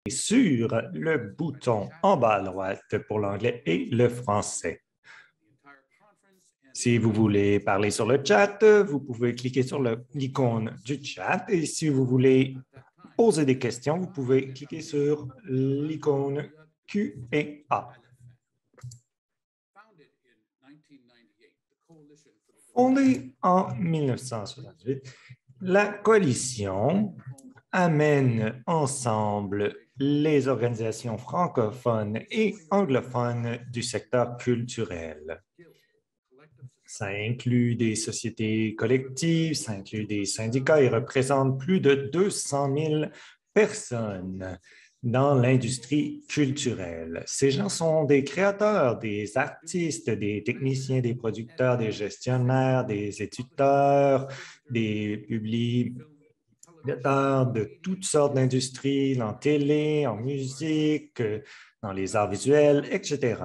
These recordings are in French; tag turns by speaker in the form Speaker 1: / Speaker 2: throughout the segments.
Speaker 1: sur le bouton en bas à droite pour l'anglais et le français. Si vous voulez parler sur le chat, vous pouvez cliquer sur l'icône du chat et si vous voulez poser des questions, vous pouvez cliquer sur l'icône Q&A. Fondée en 1968, la coalition amène ensemble les organisations francophones et anglophones du secteur culturel. Ça inclut des sociétés collectives, ça inclut des syndicats et représente plus de 200 000 personnes dans l'industrie culturelle. Ces gens sont des créateurs, des artistes, des techniciens, des producteurs, des gestionnaires, des éditeurs, des publicitaires de toutes sortes d'industries, en télé, en musique, dans les arts visuels, etc.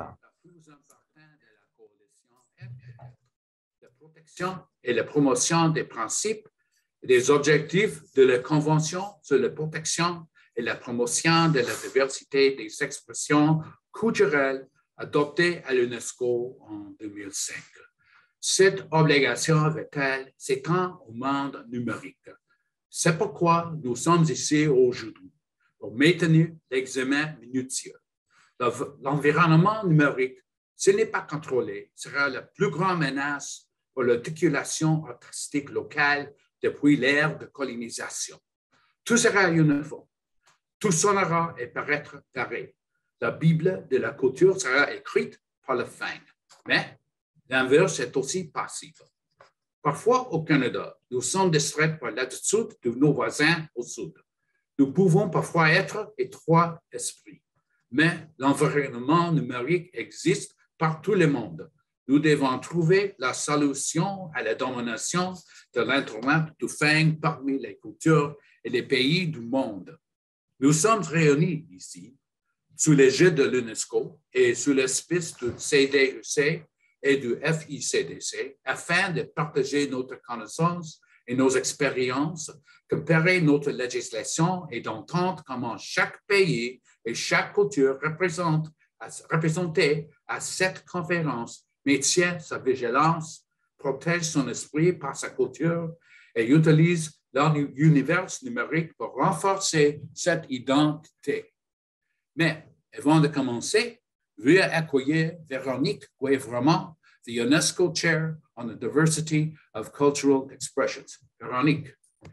Speaker 2: Et la promotion des principes et des objectifs de la Convention sur la protection et la promotion de la diversité des expressions culturelles adoptée à l'UNESCO en 2005. Cette obligation avait-elle s'étend au monde numérique. C'est pourquoi nous sommes ici aujourd'hui, pour maintenir l'examen minutieux. L'environnement numérique, s'il n'est pas contrôlé, sera la plus grande menace pour l'articulation artistique locale depuis l'ère de colonisation. Tout sera uniforme, tout sonnera et paraîtra pareil. La Bible de la culture sera écrite par le fang, mais l'inverse est aussi possible. Parfois, au Canada, nous sommes distraits par l'attitude de nos voisins au sud. Nous pouvons parfois être étroits d'esprit, mais l'environnement numérique existe par tout le monde. Nous devons trouver la solution à la domination de l'Internet du fang parmi les cultures et les pays du monde. Nous sommes réunis ici sous l'égide de l'UNESCO et sous l'auspice du CDEC et du FICDC afin de partager notre connaissance et nos expériences, comparer notre législation et d'entendre comment chaque pays et chaque culture représentée à cette conférence maintient sa vigilance, protège son esprit par sa culture et utilise l'univers numérique pour renforcer cette identité. Mais avant de commencer, veuillez accueillir Véronique Guévremont, the UNESCO Chair on the Diversity of Cultural Expressions. Véronique.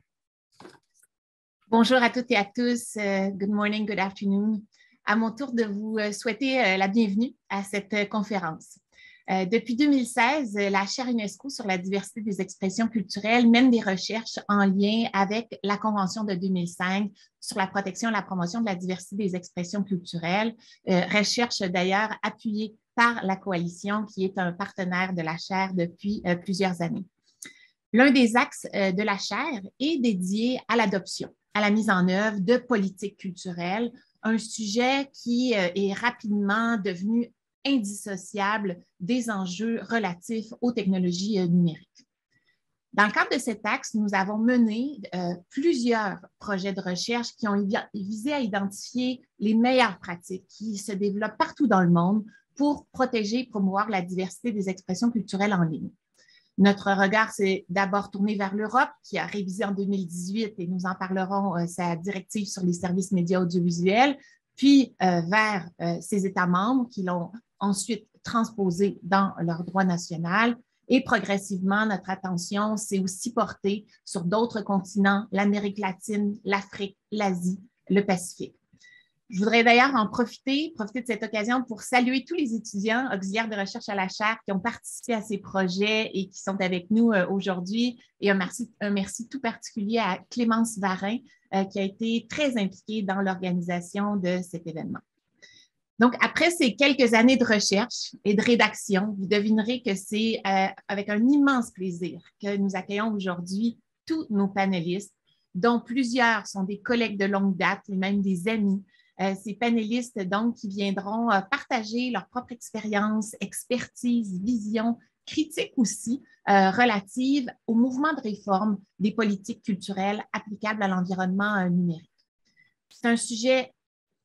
Speaker 3: Bonjour à toutes et à tous. Good morning, good afternoon. À mon tour de vous souhaiter la bienvenue à cette conférence. Depuis 2016, la chaire UNESCO sur la diversité des expressions culturelles mène des recherches en lien avec la Convention de 2005 sur la protection et la promotion de la diversité des expressions culturelles, recherche d'ailleurs appuyée par la Coalition qui est un partenaire de la chaire depuis plusieurs années. L'un des axes de la chaire est dédié à l'adoption, à la mise en œuvre de politiques culturelles, un sujet qui est rapidement devenu indissociable des enjeux relatifs aux technologies numériques. Dans le cadre de cet axe, nous avons mené plusieurs projets de recherche qui ont visé à identifier les meilleures pratiques qui se développent partout dans le monde pour protéger et promouvoir la diversité des expressions culturelles en ligne. Notre regard s'est d'abord tourné vers l'Europe, qui a révisé en 2018, et nous en parlerons, sa directive sur les services médias audiovisuels, puis vers ses États membres qui l'ont ensuite transposé dans leur droit national. Et progressivement, notre attention s'est aussi portée sur d'autres continents, l'Amérique latine, l'Afrique, l'Asie, le Pacifique. Je voudrais d'ailleurs profiter de cette occasion pour saluer tous les étudiants auxiliaires de recherche à la chaire qui ont participé à ces projets et qui sont avec nous aujourd'hui. Et un merci tout particulier à Clémence Varin, qui a été très impliquée dans l'organisation de cet événement. Donc, après ces quelques années de recherche et de rédaction, vous devinerez que c'est avec un immense plaisir que nous accueillons aujourd'hui tous nos panélistes, dont plusieurs sont des collègues de longue date et même des amis. Ces panélistes, donc, qui viendront partager leur propre expérience, expertise, vision, critique aussi, relative au mouvement de réforme des politiques culturelles applicables à l'environnement numérique. C'est un sujet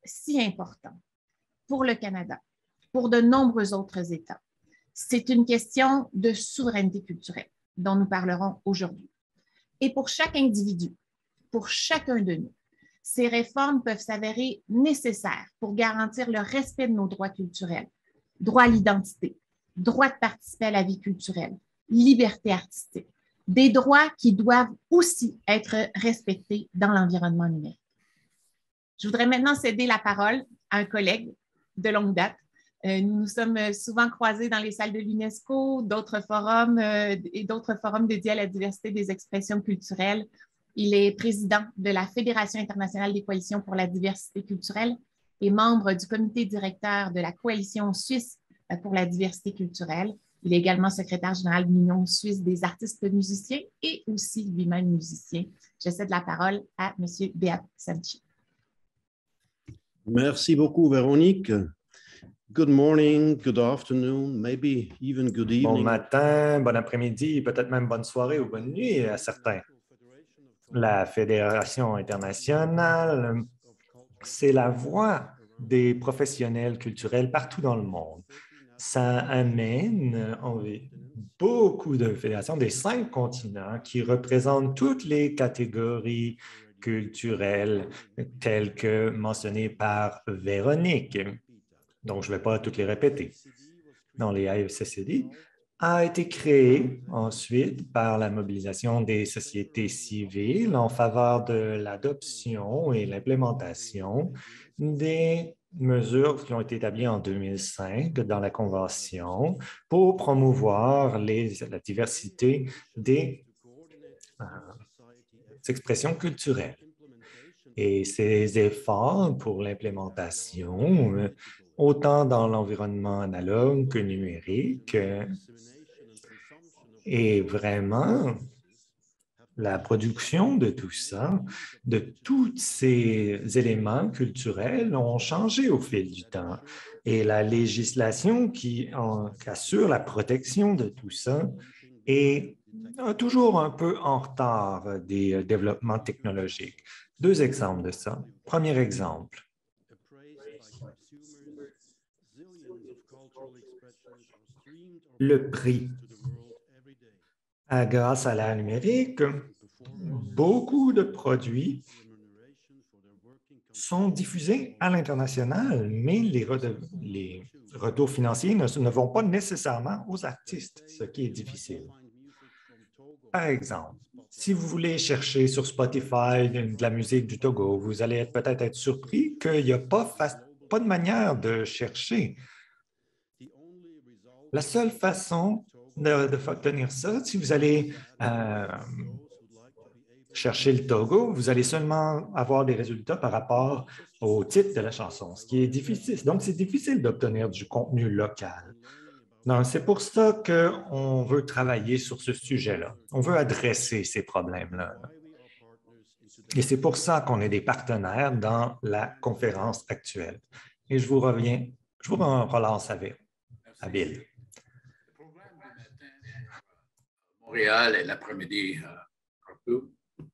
Speaker 3: si important pour le Canada, pour de nombreux autres États. C'est une question de souveraineté culturelle dont nous parlerons aujourd'hui. Et pour chaque individu, pour chacun de nous, ces réformes peuvent s'avérer nécessaires pour garantir le respect de nos droits culturels, droit à l'identité, droit de participer à la vie culturelle, liberté artistique, des droits qui doivent aussi être respectés dans l'environnement numérique. Je voudrais maintenant céder la parole à un collègue de longue date. Nous nous sommes souvent croisés dans les salles de l'UNESCO, d'autres forums et d'autres forums dédiés à la diversité des expressions culturelles. Il est président de la Fédération internationale des coalitions pour la diversité culturelle et membre du comité directeur de la Coalition suisse pour la diversité culturelle. Il est également secrétaire général de l'Union suisse des artistes musiciens et aussi lui-même musicien. Je cède la parole à M. Beat Sanchi.
Speaker 4: Merci beaucoup, Véronique. Good morning, good afternoon, maybe even good evening.
Speaker 1: Bon matin, bon après-midi, peut-être même bonne soirée ou bonne nuit à certains. La Fédération internationale, c'est la voix des professionnels culturels partout dans le monde. Ça amène beaucoup de fédérations des 5 continents qui représentent toutes les catégories culturelles telles que mentionnées par Véronique. Donc, je ne vais pas toutes les répéter. Dans les AFCCD, a été créé ensuite par la mobilisation des sociétés civiles en faveur de l'adoption et l'implémentation des mesures qui ont été établies en 2005 dans la Convention pour promouvoir la diversité des expressions culturelles. Et ces efforts pour l'implémentation, autant dans l'environnement analogue que numérique, et vraiment la production de tout ça, de tous ces éléments culturels ont changé au fil du temps. Et la législation qui assure la protection de tout ça est toujours un peu en retard des développements technologiques. 2 exemples de ça. Premier exemple. Le prix. Grâce à la numérique, beaucoup de produits sont diffusés à l'international, mais les retours financiers ne vont pas nécessairement aux artistes, ce qui est difficile. Par exemple, si vous voulez chercher sur Spotify de la musique du Togo, vous allez peut-être être surpris qu'il n'y a pas de manière de chercher. La seule façon d'obtenir ça, si vous allez chercher le Togo, vous allez seulement avoir des résultats par rapport au titre de la chanson, ce qui est difficile. Donc, c'est difficile d'obtenir du contenu local. Donc, c'est pour ça qu'on veut travailler sur ce sujet-là. On veut adresser ces problèmes-là. Et c'est pour ça qu'on est des partenaires dans la conférence actuelle. Et je vous relance à Bill.
Speaker 2: Montréal et l'après-midi partout.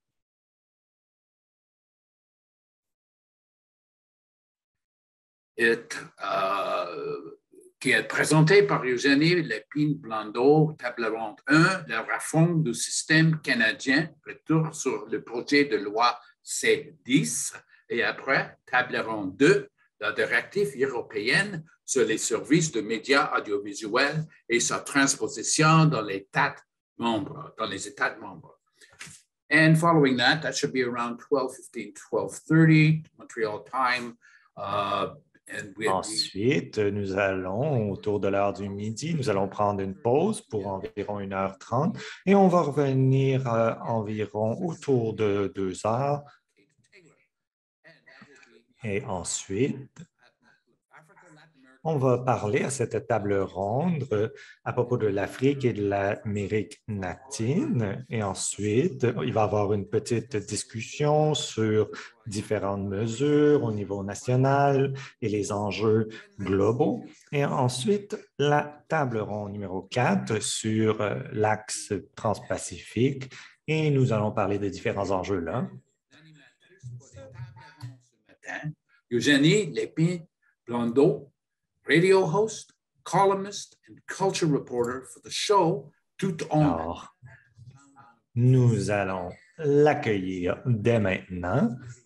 Speaker 2: Qui est présenté par Eugénie Lépine-Blondeau, table ronde 1, la réforme du système canadien, retour sur le projet de loi C10, et après, table ronde 2, la directive européenne sur les services de médias audiovisuels et sa transposition dans les États membres. And following that should be around 12:15, 12:30 Montreal time.
Speaker 1: Ensuite, nous allons, autour de l'heure du midi, nous allons prendre une pause pour environ 1h30 et on va revenir environ autour de 2h. Et ensuite, on va parler à cette table ronde à propos de l'Afrique et de l'Amérique latine. Et ensuite, il va y avoir une petite discussion sur différentes mesures au niveau national et les enjeux globaux. Et ensuite, la table ronde numéro 4 sur l'axe transpacifique. Et nous allons parler de différents enjeux là.
Speaker 2: Eugénie Lépine-Blondeau, radio host, columnist, and culture reporter for the show Tout en.
Speaker 1: Alors, nous allons l'accueillir dès maintenant.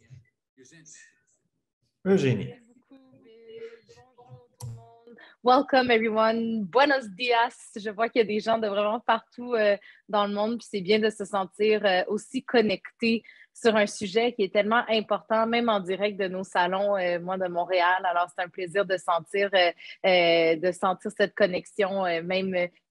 Speaker 1: Eugénie.
Speaker 5: Welcome everyone. Buenos dias. Je vois qu'il y a des gens de vraiment partout dans le monde, puis c'est bien de se sentir aussi connecté sur un sujet qui est tellement important, même en direct de nos salons, moi de Montréal. Alors, c'est un plaisir de sentir cette connexion, même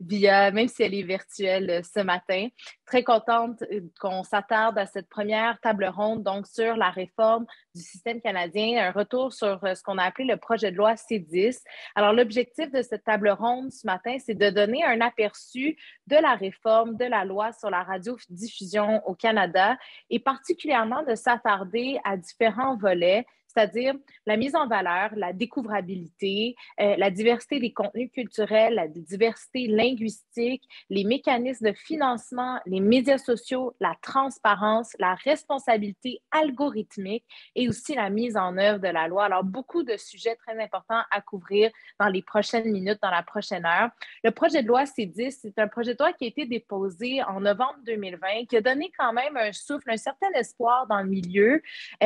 Speaker 5: si elle est virtuelle ce matin. Très contente qu'on s'attarde à cette première table ronde, donc sur la réforme du système canadien, un retour sur ce qu'on a appelé le projet de loi C10. Alors, l'objectif de cette table ronde ce matin, c'est de donner un aperçu de la réforme de la loi sur la radiodiffusion au Canada et particulièrement de s'attarder à différents volets, c'est-à-dire la mise en valeur, la découvrabilité, la diversité des contenus culturels, la diversité linguistique, les mécanismes de financement, les médias sociaux, la transparence, la responsabilité algorithmique et aussi la mise en œuvre de la loi. Alors, beaucoup de sujets très importants à couvrir dans les prochaines minutes, dans la prochaine heure. Le projet de loi C10, c'est un projet de loi qui a été déposé en novembre 2020, qui a donné quand même un souffle, un certain espoir dans le milieu,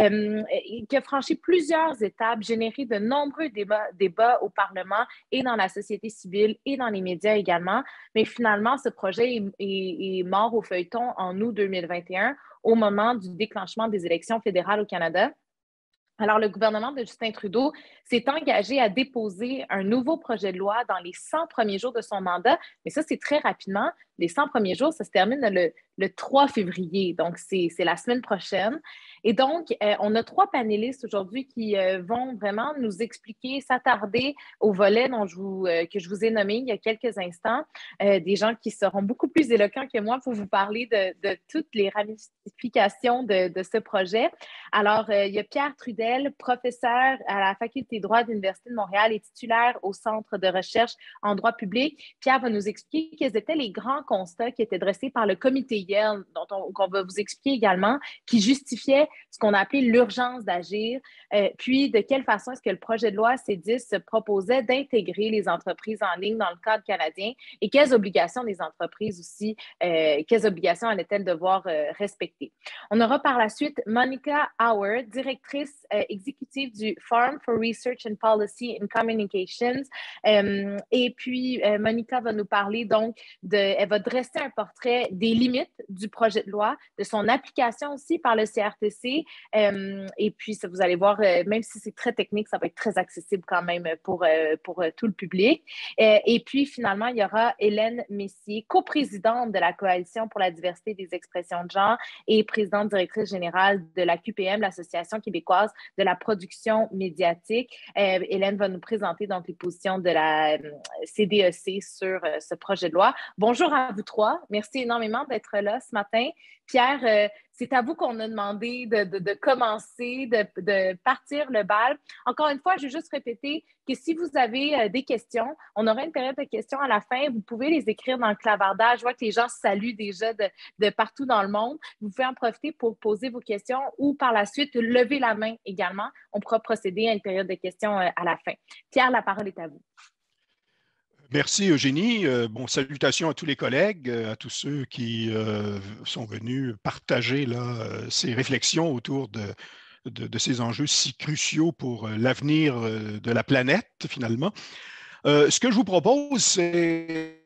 Speaker 5: qui a franchi plusieurs étapes, généré de nombreux débats au Parlement et dans la société civile et dans les médias également. Mais finalement, ce projet est mort au feuilleton en août 2021, au moment du déclenchement des élections fédérales au Canada. Alors, le gouvernement de Justin Trudeau s'est engagé à déposer un nouveau projet de loi dans les 100 premiers jours de son mandat, mais ça, c'est très rapidement. Les 100 premiers jours, ça se termine le 3 février, donc c'est la semaine prochaine. Et donc, on a 3 panélistes aujourd'hui qui vont vraiment nous expliquer, s'attarder au volet que je vous ai nommé il y a quelques instants, des gens qui seront beaucoup plus éloquents que moi pour vous parler de toutes les ramifications de ce projet. Alors, il y a Pierre Trudel, professeur à la Faculté de droit de l'Université de Montréal et titulaire au Centre de recherche en droit public. Pierre va nous expliquer quels étaient les grands constats qui étaient dressés par le comité Yale, qu'on va vous expliquer également, qui justifiait ce qu'on a appelé l'urgence d'agir, puis de quelle façon est-ce que le projet de loi C10 se proposait d'intégrer les entreprises en ligne dans le cadre canadien et quelles obligations les entreprises aussi, quelles obligations allaient-elles devoir respecter. On aura par la suite Monica Howard, directrice exécutive du Forum for Research and Policy in Communications. Et puis, Monica va nous parler donc elle va dresser un portrait des limites du projet de loi, de son application aussi par le CRTC. Et puis, ça, vous allez voir, même si c'est très technique, ça va être très accessible quand même pour tout le public. Et puis, finalement, il y aura Hélène Messier, coprésidente de la Coalition pour la diversité des expressions de genre et présidente directrice générale de la QPM, l'Association québécoise de la production médiatique. Hélène va nous présenter donc les positions de la CDEC sur ce projet de loi. Bonjour à vous trois. Merci énormément d'être là ce matin. Pierre, c'est à vous qu'on a demandé de commencer, de partir le bal. Encore une fois, je vais juste répéter que si vous avez des questions, on aura une période de questions à la fin. Vous pouvez les écrire dans le clavardage. Je vois que les gens saluent déjà de partout dans le monde. Vous pouvez en profiter pour poser vos questions ou par la suite, lever la main également. On pourra procéder à une période de questions à la fin. Pierre, la parole est à vous.
Speaker 6: Merci Eugénie. Salutations à tous les collègues, à tous ceux qui sont venus partager ces réflexions autour de ces enjeux si cruciaux pour l'avenir de la planète, finalement. Ce que je vous propose, c'est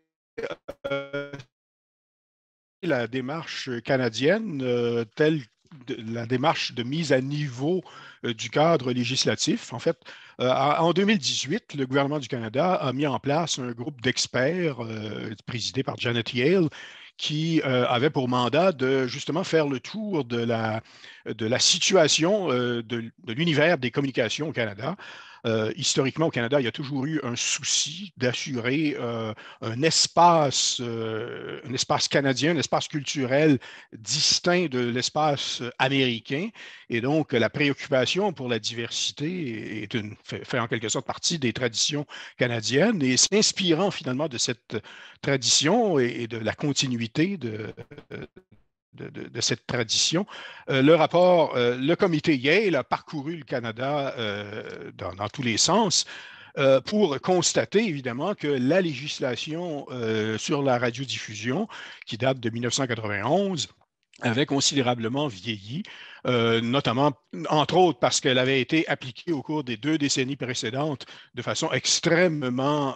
Speaker 6: la démarche canadienne la démarche de mise à niveau du cadre législatif. En fait, en 2018, le gouvernement du Canada a mis en place un groupe d'experts présidé par Janet Yale qui avait pour mandat de justement faire le tour de la situation de l'univers des communications au Canada. Historiquement, au Canada, il y a toujours eu un souci d'assurer un espace canadien, un espace culturel distinct de l'espace américain. Et donc, la préoccupation pour la diversité fait en quelque sorte partie des traditions canadiennes. Et s'inspirant finalement de cette tradition et de la continuité de cette tradition. Le comité Yale a parcouru le Canada dans tous les sens pour constater évidemment que la législation sur la radiodiffusion, qui date de 1991, avait considérablement vieilli, notamment, entre autres, parce qu'elle avait été appliquée au cours des 2 décennies précédentes de façon extrêmement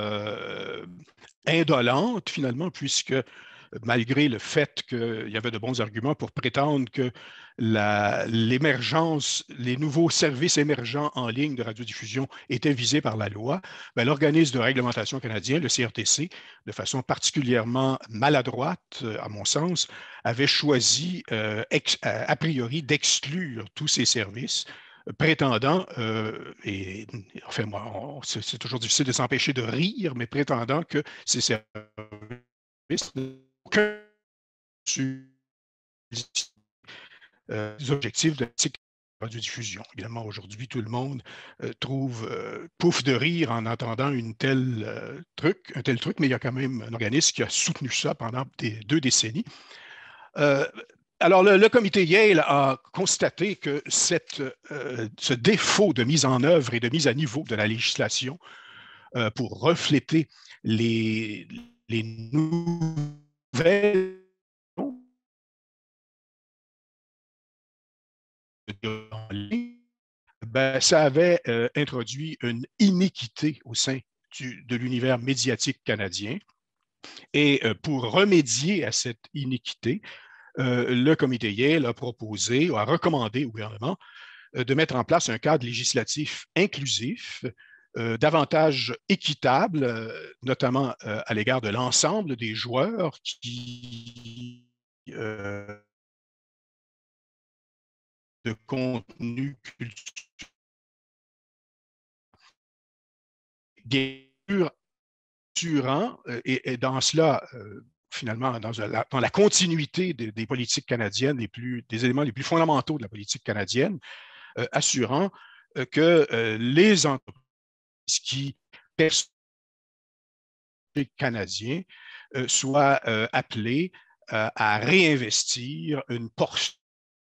Speaker 6: indolente, finalement, puisque malgré le fait qu'il y avait de bons arguments pour prétendre que l'émergence, les nouveaux services émergents en ligne de radiodiffusion étaient visés par la loi, l'organisme de réglementation canadien, le CRTC, de façon particulièrement maladroite, à mon sens, avait choisi a priori d'exclure tous ces services prétendant, et enfin, moi, c'est toujours difficile de s'empêcher de rire, mais prétendant que ces services n'ont aucun des objectifs de radiodiffusion. Évidemment, aujourd'hui, tout le monde trouve pouf de rire en entendant un tel truc, mais il y a quand même un organisme qui a soutenu ça pendant 2 décennies. Alors, le comité Yale a constaté que ce défaut de mise en œuvre et de mise à niveau de la législation pour refléter les nouvelles en ligne, ça avait introduit une iniquité au sein de l'univers médiatique canadien. Et pour remédier à cette iniquité, le comité Yale a proposé ou a recommandé au gouvernement de mettre en place un cadre législatif inclusif, davantage équitable, notamment à l'égard de l'ensemble des joueurs qui de contenu culturel assurant, et dans cela, finalement, dans la continuité des politiques canadiennes, des éléments les plus fondamentaux de la politique canadienne, assurant que les entreprises qui perçoivent les Canadiens soient appelées à réinvestir une portion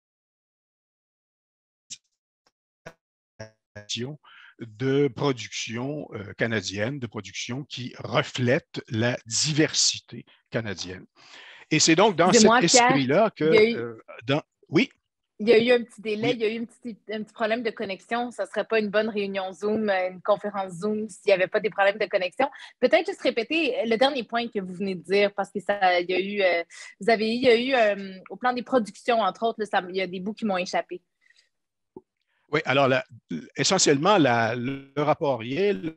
Speaker 6: de production canadienne, de production qui reflète la diversité canadienne. Et c'est donc dans cet esprit-là que... Oui?
Speaker 5: Il y a eu un petit délai,
Speaker 6: oui.
Speaker 5: Il y a eu un petit problème de connexion. Ça ne serait pas une bonne réunion Zoom, une conférence Zoom s'il n'y avait pas des problèmes de connexion. Peut-être juste répéter le dernier point que vous venez de dire, parce que il y a eu, au plan des productions, entre autres, il y a des bouts qui m'ont échappé.
Speaker 6: Oui, alors essentiellement, le rapport Yale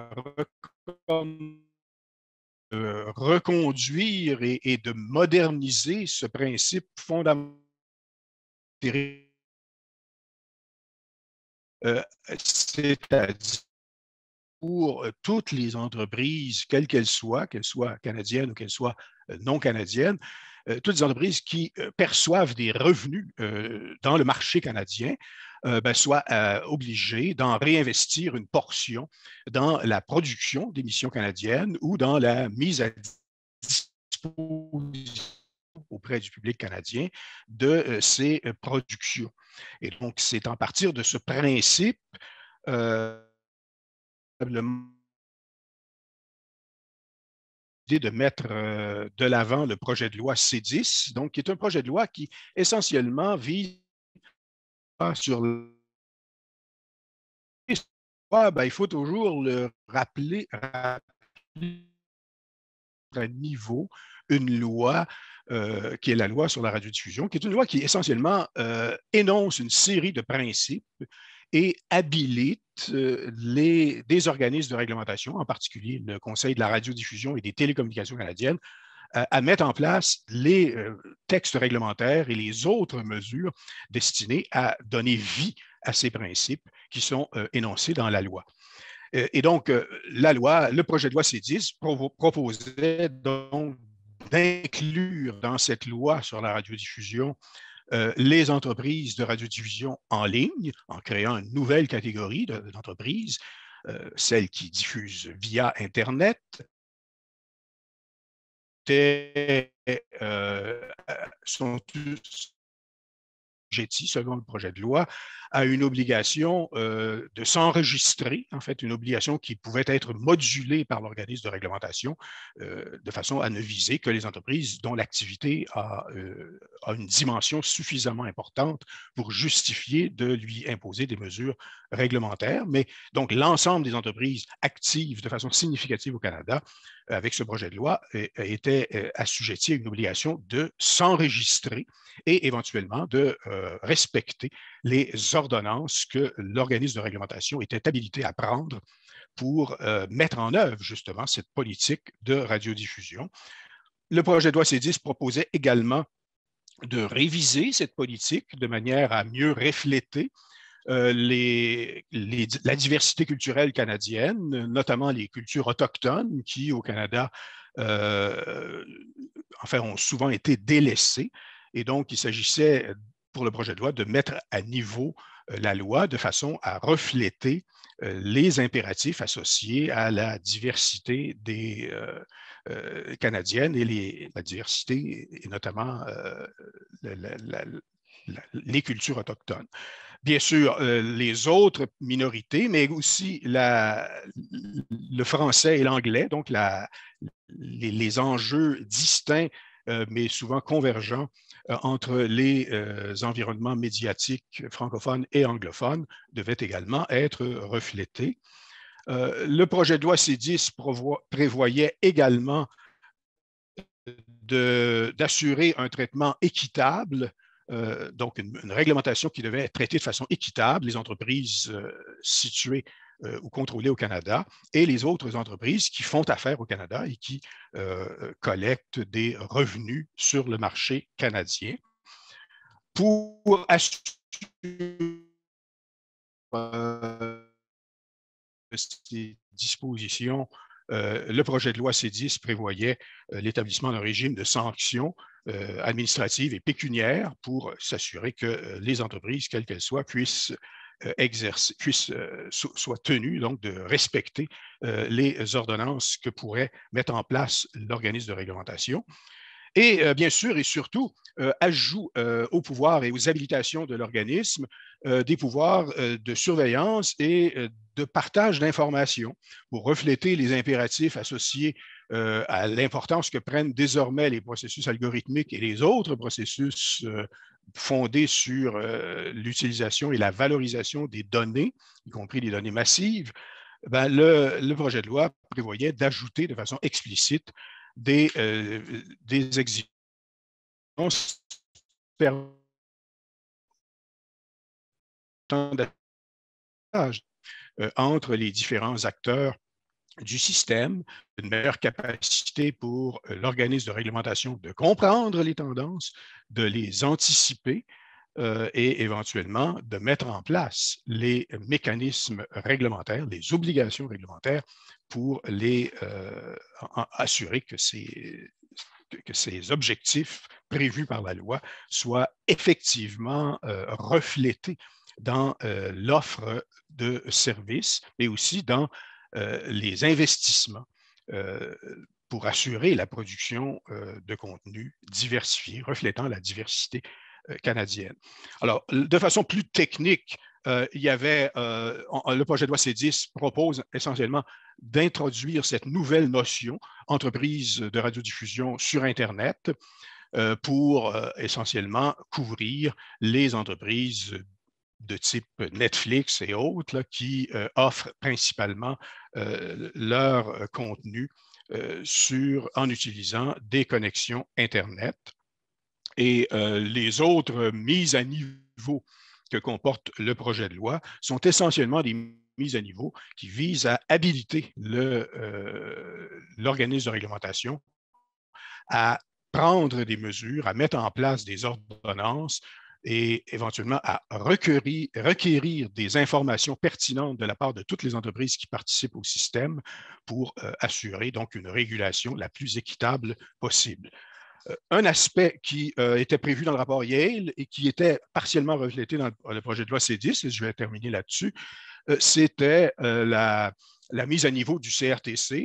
Speaker 6: de reconduire et de moderniser ce principe fondamental. C'est-à-dire pour toutes les entreprises, quelles qu'elles soient canadiennes ou qu'elles soient non canadiennes, toutes les entreprises qui perçoivent des revenus dans le marché canadien soient obligées d'en réinvestir une portion dans la production d'émissions canadiennes ou dans la mise à disposition auprès du public canadien de ces productions. Et donc, c'est en partir de ce principe de mettre de l'avant le projet de loi C10, donc qui est un projet de loi qui essentiellement vise sur il faut toujours le rappeler à un niveau, une loi qui est la loi sur la radiodiffusion, qui est une loi qui essentiellement énonce une série de principes et habilite des organismes de réglementation, en particulier le Conseil de la radiodiffusion et des télécommunications canadiennes, à mettre en place les textes réglementaires et les autres mesures destinées à donner vie à ces principes qui sont énoncés dans la loi. Et donc, le projet de loi C10 proposait donc d'inclure dans cette loi sur la radiodiffusion les entreprises de radiodiffusion en ligne, en créant une nouvelle catégorie d'entreprises, celles qui diffusent via Internet, sont selon le projet de loi, à une obligation de s'enregistrer, en fait, une obligation qui pouvait être modulée par l'organisme de réglementation de façon à ne viser que les entreprises dont l'activité a une dimension suffisamment importante pour justifier de lui imposer des mesures réglementaires. Mais donc, l'ensemble des entreprises actives de façon significative au Canada, avec ce projet de loi, étaient assujetties à une obligation de s'enregistrer et éventuellement de respecter les ordonnances que l'organisme de réglementation était habilité à prendre pour mettre en œuvre justement cette politique de radiodiffusion. Le projet de loi C10 proposait également de réviser cette politique de manière à mieux refléter la diversité culturelle canadienne, notamment les cultures autochtones qui, au Canada, ont souvent été délaissées. Et donc, il s'agissait pour le projet de loi de mettre à niveau la loi de façon à refléter les impératifs associés à la diversité des canadiennes et la diversité, et notamment les cultures autochtones. Bien sûr, les autres minorités, mais aussi le français et l'anglais, donc les enjeux distincts, mais souvent convergents entre les environnements médiatiques francophones et anglophones devaient également être reflétés. Le projet de loi C10 prévoyait également d'assurer un traitement équitable, donc une réglementation qui devait être traitée de façon équitable, les entreprises situées ou contrôlées au Canada et les autres entreprises qui font affaire au Canada et qui collectent des revenus sur le marché canadien. Pour assurer ces dispositions, le projet de loi C10 prévoyait l'établissement d'un régime de sanctions administratives et pécuniaires pour s'assurer que les entreprises, quelles qu'elles soient, soient tenues donc, de respecter les ordonnances que pourrait mettre en place l'organisme de réglementation. Et bien sûr et surtout, ajoute aux pouvoirs et aux habilitations de l'organisme des pouvoirs de surveillance et de partage d'informations pour refléter les impératifs associés à l'importance que prennent désormais les processus algorithmiques et les autres processus fondés sur l'utilisation et la valorisation des données, y compris les données massives. Ben, le projet de loi prévoyait d'ajouter de façon explicite des exigences entre les différents acteurs du système, une meilleure capacité pour l'organisme de réglementation de comprendre les tendances, de les anticiper et éventuellement de mettre en place les mécanismes réglementaires, les obligations réglementaires pour assurer que ces objectifs prévus par la loi soient effectivement reflétés dans l'offre de services, mais aussi dans les investissements pour assurer la production de contenus diversifiés, reflétant la diversité canadienne. Alors, de façon plus technique, il y avait, le projet de loi C10 propose essentiellement d'introduire cette nouvelle notion, entreprise de radiodiffusion sur Internet, pour essentiellement couvrir les entreprises de type Netflix et autres là, qui offrent principalement leur contenu en utilisant des connexions Internet. Et les autres mises à niveau que comporte le projet de loi sont essentiellement des mises à niveau qui visent à habiliter l'organisme de réglementation à prendre des mesures, à mettre en place des ordonnances et éventuellement à requérir des informations pertinentes de la part de toutes les entreprises qui participent au système pour assurer donc une régulation la plus équitable possible. Un aspect qui était prévu dans le rapport Yale et qui était partiellement reflété dans le projet de loi C10, et je vais terminer là-dessus, c'était la mise à niveau du CRTC.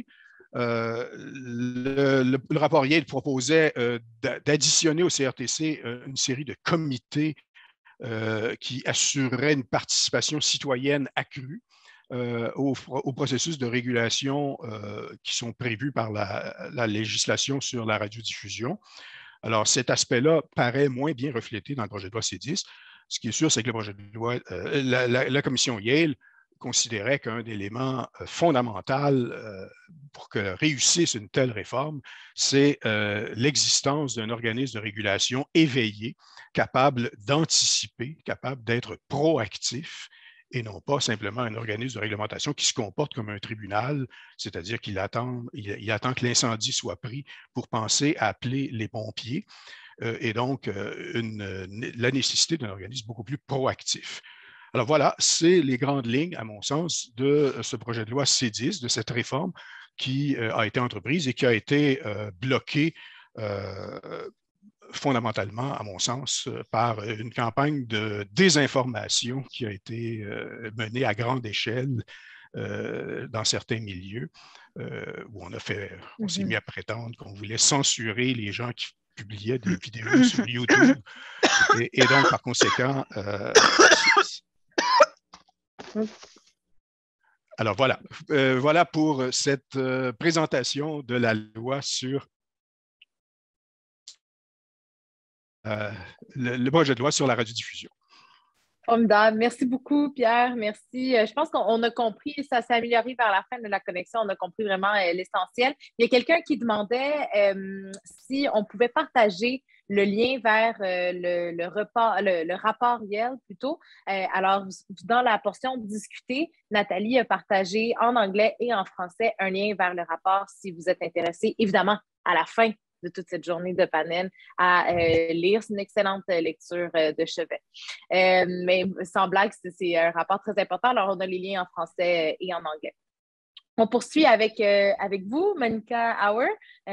Speaker 6: le rapport Yale proposait d'additionner au CRTC une série de comités qui assuraient une participation citoyenne accrue au processus de régulation qui sont prévus par la législation sur la radiodiffusion. Alors, cet aspect-là paraît moins bien reflété dans le projet de loi C10. Ce qui est sûr, c'est que le projet de loi, la commission Yale considérait qu'un élément fondamental pour que réussisse une telle réforme, c'est l'existence d'un organisme de régulation éveillé, capable d'anticiper, capable d'être proactif, et non pas simplement un organisme de réglementation qui se comporte comme un tribunal, c'est-à-dire qu'il attend que l'incendie soit pris pour penser à appeler les pompiers, et donc la nécessité d'un organisme beaucoup plus proactif. Alors voilà, c'est les grandes lignes, à mon sens, de ce projet de loi C10, de cette réforme qui a été entreprise et qui a été bloquée fondamentalement, à mon sens, par une campagne de désinformation qui a été menée à grande échelle dans certains milieux, où on s'est mis à prétendre qu'on voulait censurer les gens qui publiaient des vidéos sur YouTube. Et donc, par conséquent, alors voilà, voilà pour cette présentation de la loi sur le projet de loi sur la radiodiffusion.
Speaker 5: Formidable. Merci beaucoup, Pierre. Merci. Je pense qu'on a compris, ça s'est amélioré vers la fin de la connexion, on a compris vraiment l'essentiel. Il y a quelqu'un qui demandait si on pouvait partager le lien vers le rapport Yale plutôt. Alors, dans la portion discutée, Nathalie a partagé en anglais et en français un lien vers le rapport si vous êtes intéressé, évidemment, à la fin de toute cette journée de panel à lire. C'est une excellente lecture de chevet. Mais sans blague, c'est un rapport très important. Alors, on a les liens en français et en anglais. On poursuit avec vous, Monica Auer.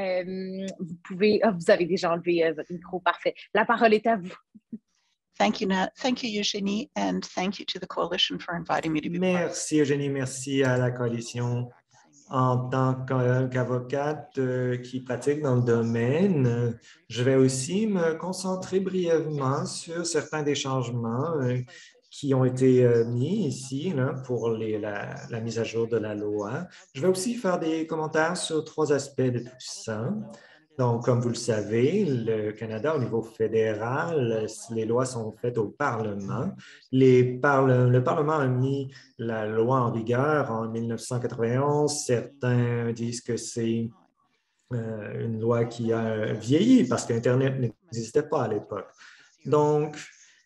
Speaker 5: Vous avez déjà enlevé votre micro, parfait. La parole est à vous.
Speaker 7: Thank you, Nat. Thank you, Eugénie, and thank you to the coalition for inviting me to be part.
Speaker 1: Merci, Eugénie. Merci à la coalition. En tant qu'avocate qui pratique dans le domaine, je vais aussi me concentrer brièvement sur certains des changements qui ont été mis ici là, pour la mise à jour de la loi. Je vais aussi faire des commentaires sur 3 aspects de tout ça. Donc, comme vous le savez, le Canada, au niveau fédéral, les lois sont faites au Parlement. Le Parlement a mis la loi en vigueur en 1991. Certains disent que c'est une loi qui a vieilli parce qu'Internet n'existait pas à l'époque. Donc,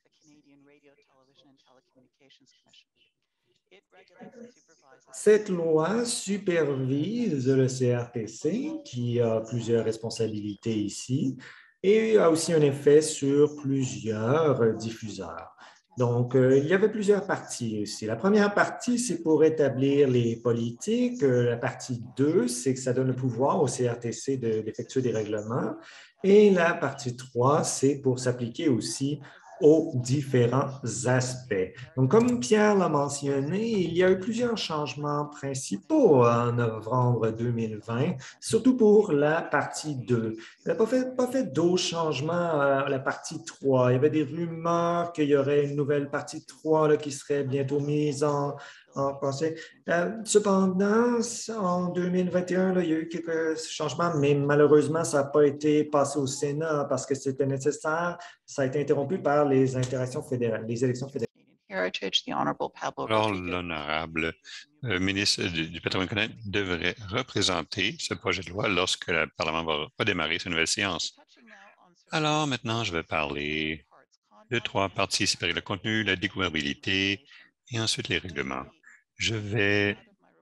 Speaker 1: cette loi supervise le CRTC, qui a plusieurs responsabilités ici, et a aussi un effet sur plusieurs diffuseurs. Donc, il y avait plusieurs parties ici. La première partie, c'est pour établir les politiques. La partie 2, c'est que ça donne le pouvoir au CRTC d'effectuer des règlements. Et la partie 3, c'est pour s'appliquer aussi aux différents aspects. Donc, comme Pierre l'a mentionné, il y a eu plusieurs changements principaux en novembre 2020, surtout pour la partie 2. Il n'a pas fait d'autres changements à la partie 3. Il y avait des rumeurs qu'il y aurait une nouvelle partie 3 là, qui serait bientôt mise en conseil. Cependant, en 2021, là, il y a eu quelques changements, mais malheureusement, ça n'a pas été passé au Sénat parce que c'était nécessaire. Ça a été interrompu par les interactions fédérales, les élections fédérales.
Speaker 8: Alors, l'honorable ministre du patrimoine canadien devrait représenter ce projet de loi lorsque le Parlement va redémarrer sa nouvelle séance. Alors, maintenant, je vais parler de 3 parties séparées, le contenu, la découvrabilité et ensuite les règlements. Je vais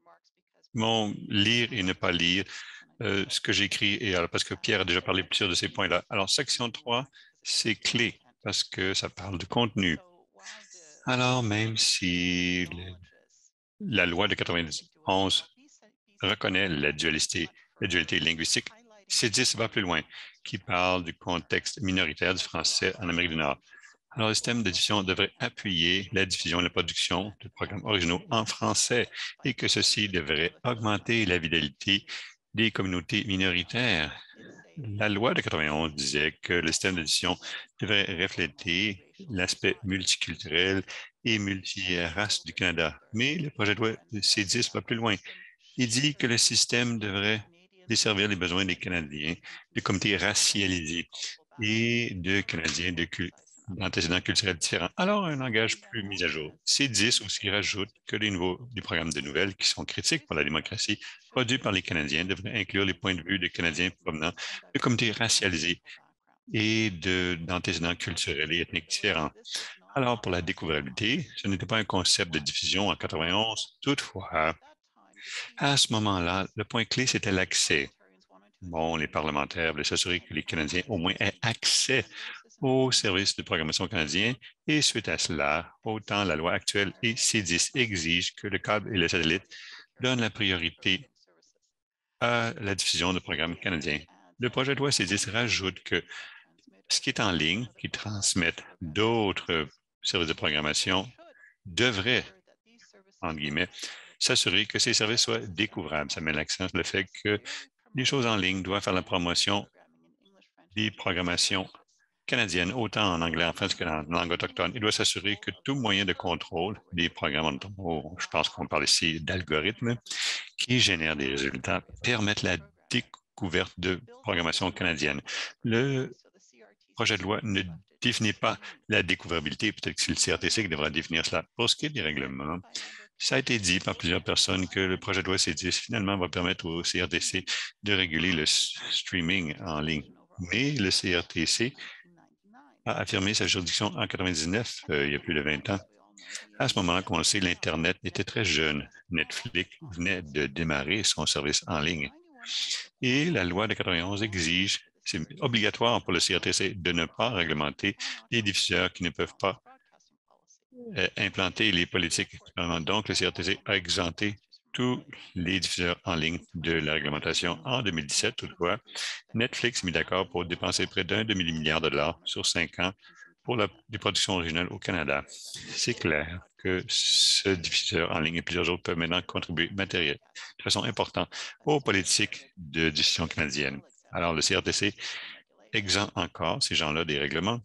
Speaker 8: lire et ne pas lire ce que j'écris, parce que Pierre a déjà parlé plusieurs de ces points-là. Alors, section 3, c'est clé parce que ça parle de contenu. Alors, même si la loi de 91 reconnaît la dualité linguistique, C10 va plus loin, qui parle du contexte minoritaire du français en Amérique du Nord. Alors, le système de diffusion devrait appuyer la diffusion et la production de programmes originaux en français et que ceci devrait augmenter la vitalité des communautés minoritaires. La loi de 91 disait que le système d'édition devrait refléter l'aspect multiculturel et multirace du Canada. Mais le projet de loi C10 va plus loin. Il dit que le système devrait desservir les besoins des Canadiens, de communautés racialisées et de Canadiens d'antécédents culturels différents. Alors, un langage plus mis à jour. C10 aussi rajoute que les programmes de nouvelles qui sont critiques pour la démocratie produits par les Canadiens devraient inclure les points de vue de Canadiens provenant de communautés racialisées et d'antécédents culturels et ethniques différents. Alors, pour la découvrabilité, ce n'était pas un concept de diffusion en 91. Toutefois, à ce moment-là, le point clé, c'était l'accès. Bon, les parlementaires voulaient s'assurer que les Canadiens au moins aient accès aux services de programmation canadiens et suite à cela, autant la loi actuelle et C10 exigent que le câble et le satellite donnent la priorité à la diffusion de programmes canadiens. Le projet de loi C10 rajoute que ce qui est en ligne, qui transmettent d'autres services de programmation, devrait, entre guillemets, s'assurer que ces services soient découvrables. Ça met l'accent sur le fait que les choses en ligne doivent faire la promotion des programmations canadiennes, autant en anglais, en français qu'en langue autochtone. Il doit s'assurer que tout moyen de contrôle des programmes, je pense qu'on parle ici d'algorithmes, qui génèrent des résultats, permettent la découverte de programmation canadienne. Le projet de loi ne définit pas la découvrabilité, peut-être que c'est le CRTC qui devra définir cela. Pour ce qui est des règlements, ça a été dit par plusieurs personnes que le projet de loi C10 finalement va permettre au CRTC de réguler le streaming en ligne. Mais le CRTC a affirmé sa juridiction en 99, il y a plus de 20 ans. À ce moment, comme on le sait, l'Internet était très jeune. Netflix venait de démarrer son service en ligne. Et la loi de 91 exige, c'est obligatoire pour le CRTC de ne pas réglementer les diffuseurs qui ne peuvent pas implanter les politiques. Donc, le CRTC a exempté tous les diffuseurs en ligne de la réglementation. En 2017, toutefois, Netflix s'est mis d'accord pour dépenser près d'un demi-milliard de dollars sur 5 ans pour les productions originales au Canada. C'est clair que ce diffuseur en ligne et plusieurs autres peuvent maintenant contribuer de façon importante aux politiques de diffusion canadienne. Alors, le CRTC exempte encore ces gens-là des règlements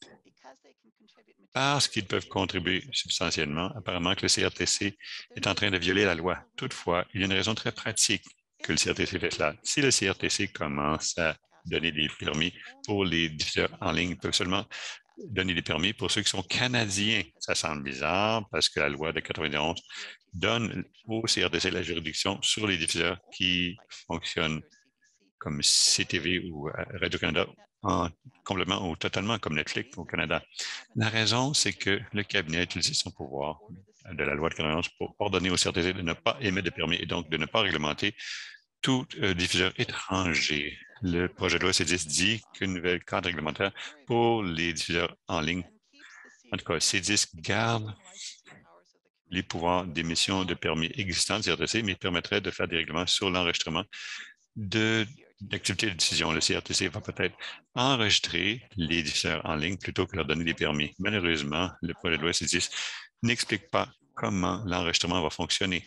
Speaker 8: parce qu'ils peuvent contribuer substantiellement. Apparemment que le CRTC est en train de violer la loi. Toutefois, il y a une raison très pratique que le CRTC fait cela. Si le CRTC commence à donner des permis pour les diffuseurs en ligne, ils peuvent seulement donner des permis pour ceux qui sont canadiens. Ça semble bizarre parce que la loi de 91 donne au CRTC la juridiction sur les diffuseurs qui fonctionnent comme CTV ou Radio-Canada complètement ou totalement comme Netflix au Canada. La raison, c'est que le cabinet a utilisé son pouvoir de la loi de 91 pour ordonner au CRTC de ne pas émettre de permis et donc de ne pas réglementer tout diffuseur étranger. Le projet de loi C10 dit qu'une nouvelle cadre réglementaire pour les diffuseurs en ligne, en tout cas, C10 garde les pouvoirs d'émission de permis existants du CRTC, mais permettrait de faire des règlements sur l'enregistrement d'activités de diffusion. Le CRTC va peut-être enregistrer les diffuseurs en ligne plutôt que leur donner des permis. Malheureusement, le projet de loi C10 n'explique pas comment l'enregistrement va fonctionner.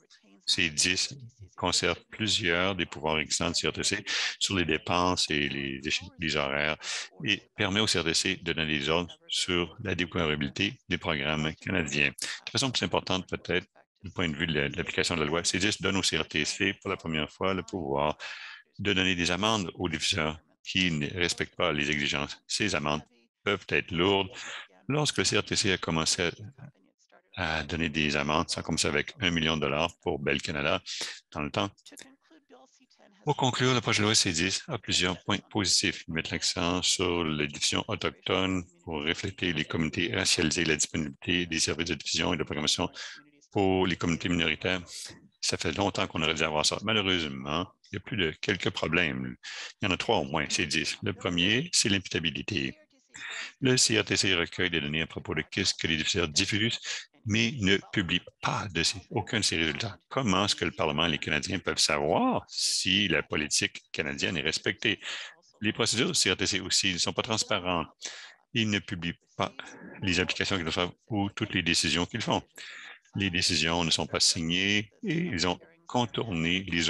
Speaker 8: C10 conserve plusieurs des pouvoirs existants du CRTC sur les dépenses et les horaires et permet au CRTC de donner des ordres sur la découvrabilité des programmes canadiens. De façon plus importante, peut-être, du point de vue de l'application de la loi, C10 donne au CRTC pour la première fois le pouvoir de donner des amendes aux diffuseurs qui ne respectent pas les exigences. Ces amendes peuvent être lourdes. Lorsque le CRTC a commencé à donner des amendes, ça a commencé avec $1 million pour Bell Canada dans le temps. Pour conclure, le projet de loi C10 a plusieurs points positifs. Il met l'accent sur les diffusions autochtones pour refléter les communautés racialisées, la disponibilité des services de diffusion et de programmation pour les communautés minoritaires. Ça fait longtemps qu'on aurait dû avoir ça. Malheureusement, il y a plus de quelques problèmes. Il y en a 3 au moins, c'est 10. Le premier, c'est l'imputabilité. Le CRTC recueille des données à propos de ce que les diffuseurs diffusent, mais ne publie pas aucun de ces résultats. Comment est-ce que le Parlement et les Canadiens peuvent savoir si la politique canadienne est respectée? Les procédures du CRTC aussi ne sont pas transparentes. Ils ne publient pas les applications qu'ils reçoivent ou toutes les décisions qu'ils font. Les décisions ne sont pas signées et ils ont contourné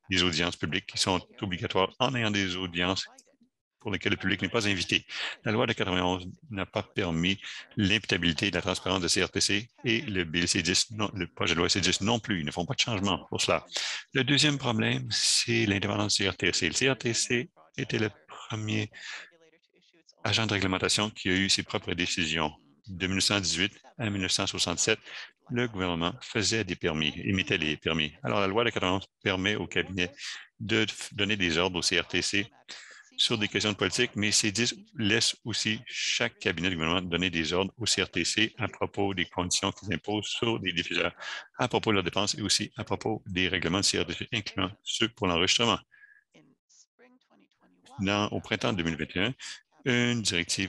Speaker 8: des audiences publiques qui sont obligatoires en ayant des audiences pour lesquelles le public n'est pas invité. La loi de 91 n'a pas permis l'imputabilité et la transparence de CRTC et le le projet de loi C10 non plus. Ils ne font pas de changement pour cela. Le deuxième problème, c'est l'indépendance du CRTC. Le CRTC était le premier agent de réglementation qui a eu ses propres décisions. De 1918 à 1967, le gouvernement faisait des permis, émettait les permis. Alors, la loi de 91 permet au cabinet de donner des ordres au CRTC sur des questions de politique, mais C10 laisse aussi chaque cabinet du gouvernement donner des ordres au CRTC à propos des conditions qu'ils imposent sur les diffuseurs, à propos de leurs dépenses et aussi à propos des règlements de CRTC, incluant ceux pour l'enregistrement. Au printemps 2021, une directive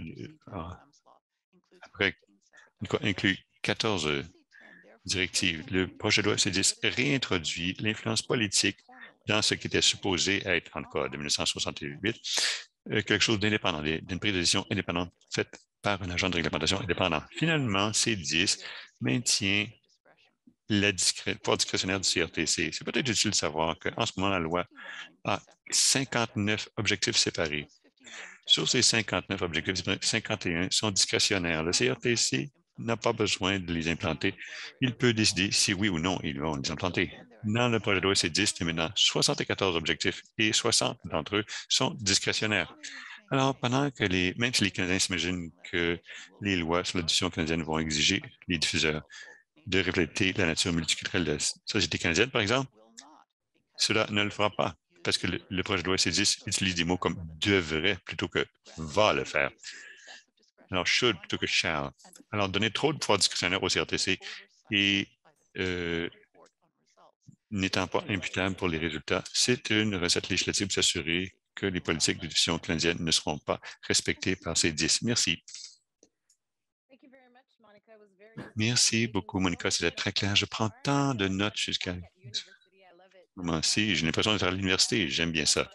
Speaker 8: inclut 14 directives. Le projet de loi C10 réintroduit l'influence politique dans ce qui était supposé être, en cas de 1968, quelque chose d'indépendant, d'une prise de décision indépendante faite par un agent de réglementation indépendant. Finalement, C10 maintient le pouvoir discrétionnaire du CRTC. C'est peut-être utile de savoir qu'en ce moment, la loi a 59 objectifs séparés. Sur ces 59 objectifs, 51 sont discrétionnaires. Le CRTC n'a pas besoin de les implanter. Il peut décider si oui ou non ils vont les implanter. Dans le projet de loi C10, il y a maintenant 74 objectifs et 60 d'entre eux sont discrétionnaires. Alors, pendant que même si les Canadiens s'imaginent que les lois sur la diffusion canadienne vont exiger les diffuseurs de refléter la nature multiculturelle de la société canadienne, par exemple, cela ne le fera pas parce que le projet de loi C10 utilise des mots comme « devrait » plutôt que « va le faire ». Alors, « should » plutôt que « shall ». Alors, donner trop de pouvoir discrétionnaire au CRTC et n'étant pas imputable pour les résultats, c'est une recette législative pour s'assurer que les politiques de diffusion canadienne ne seront pas respectées par ces 10. Merci. Merci beaucoup, Monica. C'était très clair. Je prends tant de notes jusqu'à... Moi aussi, j'ai l'impression d'être à l'université. J'aime bien ça.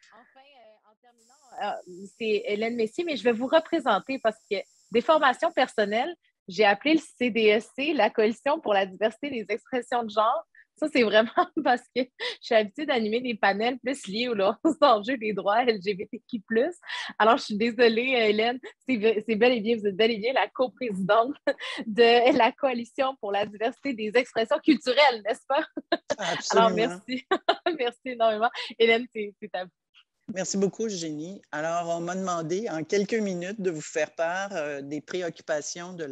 Speaker 5: En terminant, c'est Hélène Messier, mais je vais vous représenter parce que des formations personnelles, j'ai appelé le CDEC, la Coalition pour la diversité des expressions de genre. Ça, c'est vraiment parce que je suis habituée d'animer des panels plus liés aux enjeux des droits LGBTQ+. Alors, je suis désolée, Hélène, c'est bel et bien, vous êtes bel et bien la coprésidente de la Coalition pour la diversité des expressions culturelles, n'est-ce pas?
Speaker 9: Absolument.
Speaker 5: Alors, merci. Merci énormément. Hélène, c'est à vous.
Speaker 9: Merci beaucoup, Eugénie. Alors, on m'a demandé en quelques minutes de vous faire part des préoccupations de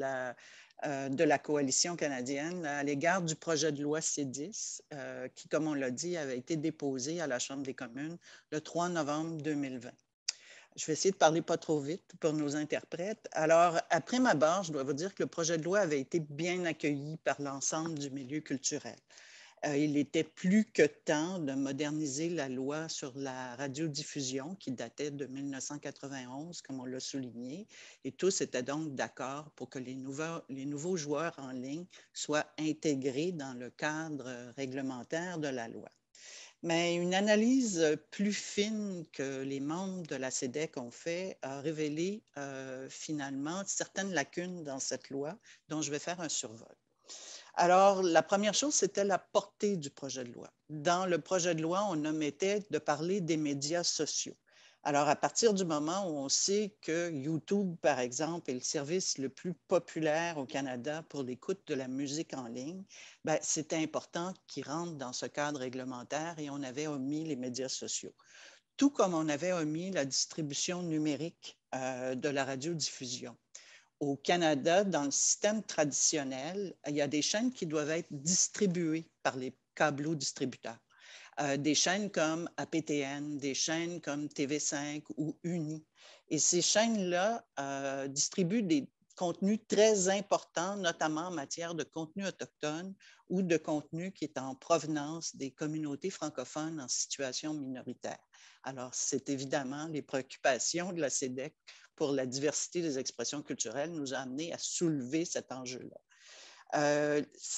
Speaker 9: la coalition canadienne à l'égard du projet de loi C10 qui, comme on l'a dit, avait été déposé à la Chambre des communes le 3 novembre 2020. Je vais essayer de parler pas trop vite pour nos interprètes. Alors, après ma barre, je dois vous dire que le projet de loi avait été bien accueilli par l'ensemble du milieu culturel. Il était plus que temps de moderniser la loi sur la radiodiffusion qui datait de 1991, comme on l'a souligné, et tous étaient donc d'accord pour que les nouveaux joueurs en ligne soient intégrés dans le cadre réglementaire de la loi. Mais une analyse plus fine que les membres de la CEDEC ont fait a révélé finalement certaines lacunes dans cette loi dont je vais faire un survol. Alors, la première chose, c'était la portée du projet de loi. Dans le projet de loi, on omettait de parler des médias sociaux. Alors, à partir du moment où on sait que YouTube, par exemple, est le service le plus populaire au Canada pour l'écoute de la musique en ligne, c'était important qu'il rentre dans ce cadre réglementaire et on avait omis les médias sociaux. Tout comme on avait omis la distribution numérique de la radiodiffusion. Au Canada, dans le système traditionnel, il y a des chaînes qui doivent être distribuées par les câblo-distributeurs. Des chaînes comme APTN, des chaînes comme TV5 ou Uni. Et ces chaînes-là distribuent des contenus très importants, notamment en matière de contenu autochtone ou de contenu qui est en provenance des communautés francophones en situation minoritaire. Alors, c'est évidemment les préoccupations de la CEDEC pour la diversité des expressions culturelles nous a amené à soulever cet enjeu-là.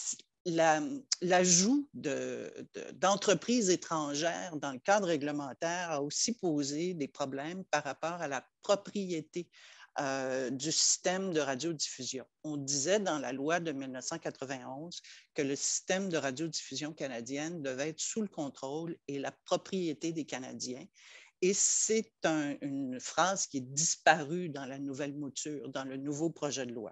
Speaker 9: L'ajout d'entreprises étrangères dans le cadre réglementaire a aussi posé des problèmes par rapport à la propriété du système de radiodiffusion. On disait dans la loi de 1991 que le système de radiodiffusion canadienne devait être sous le contrôle et la propriété des Canadiens. Et c'est une phrase qui est disparue dans la nouvelle mouture, dans le nouveau projet de loi.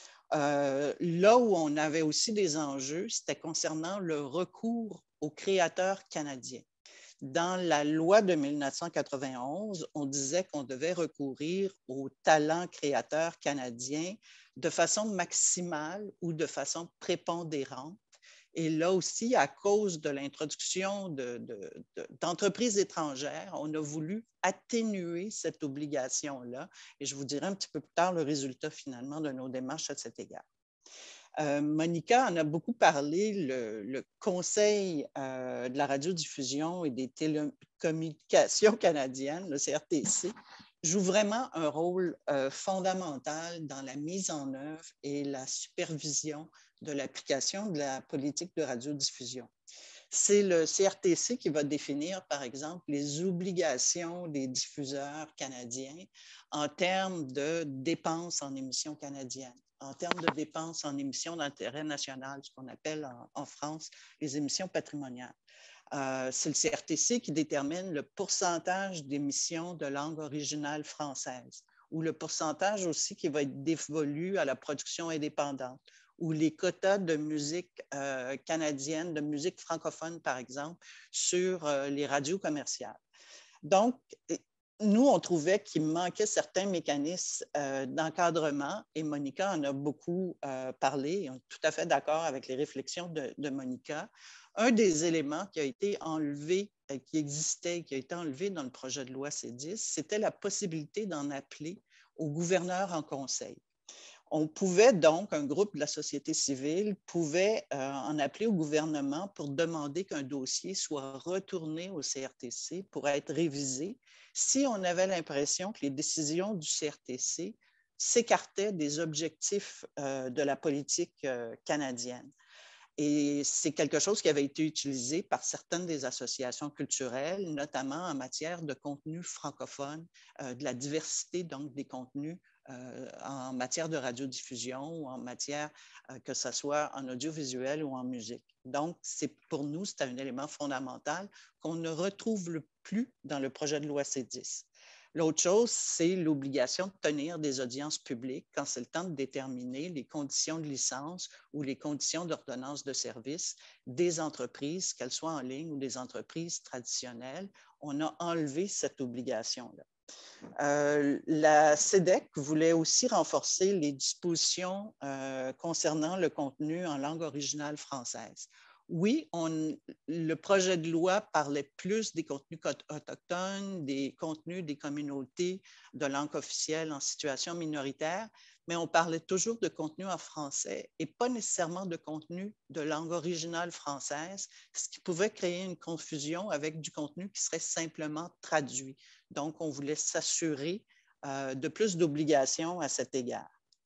Speaker 9: Là où on avait aussi des enjeux, c'était concernant le recours aux créateurs canadiens. Dans la loi de 1991, on disait qu'on devait recourir aux talents créateurs canadiens de façon maximale ou de façon prépondérante. Et là aussi, à cause de l'introduction d'entreprises étrangères, on a voulu atténuer cette obligation-là. Et je vous dirai un petit peu plus tard le résultat finalement de nos démarches à cet égard. Monica en a beaucoup parlé, le Conseil de la radiodiffusion et des télécommunications canadiennes, le CRTC, joue vraiment un rôle fondamental dans la mise en œuvre et la supervision de l'application de la politique de radiodiffusion. C'est le CRTC qui va définir, par exemple, les obligations des diffuseurs canadiens en termes de dépenses en émissions canadiennes, en termes de dépenses en émissions d'intérêt national, ce qu'on appelle en France les émissions patrimoniales. C'est le CRTC qui détermine le pourcentage d'émissions de langue originale française ou le pourcentage aussi qui va être dévolu à la production indépendante ou les quotas de musique canadienne, de musique francophone, par exemple, sur les radios commerciales. Donc, nous, on trouvait qu'il manquait certains mécanismes d'encadrement et Monica en a beaucoup parlé. On est tout à fait d'accord avec les réflexions de Monica. Un des éléments qui a été enlevé, qui existait, qui a été enlevé dans le projet de loi C10, c'était la possibilité d'en appeler au gouverneur en conseil. On pouvait donc, un groupe de la société civile pouvait en appeler au gouvernement pour demander qu'un dossier soit retourné au CRTC pour être révisé si on avait l'impression que les décisions du CRTC s'écartaient des objectifs de la politique canadienne. Et c'est quelque chose qui avait été utilisé par certaines des associations culturelles, notamment en matière de contenu francophone, de la diversité donc des contenus en matière de radiodiffusion ou en matière que ce soit en audiovisuel ou en musique. Donc, pour nous, c'est un élément fondamental qu'on ne retrouve plus dans le projet de loi C10. L'autre chose, c'est l'obligation de tenir des audiences publiques quand c'est le temps de déterminer les conditions de licence ou les conditions d'ordonnance de service des entreprises, qu'elles soient en ligne ou des entreprises traditionnelles. On a enlevé cette obligation-là. La CEDEC voulait aussi renforcer les dispositions concernant le contenu en langue originale française. Oui, le projet de loi parlait plus des contenus autochtones, des contenus des communautés de langue officielle en situation minoritaire, mais on parlait toujours de contenu en français et pas nécessairement de contenu de langue originale française, ce qui pouvait créer une confusion avec du contenu qui serait simplement traduit. Donc, on voulait s'assurer de plus d'obligations à cet égard.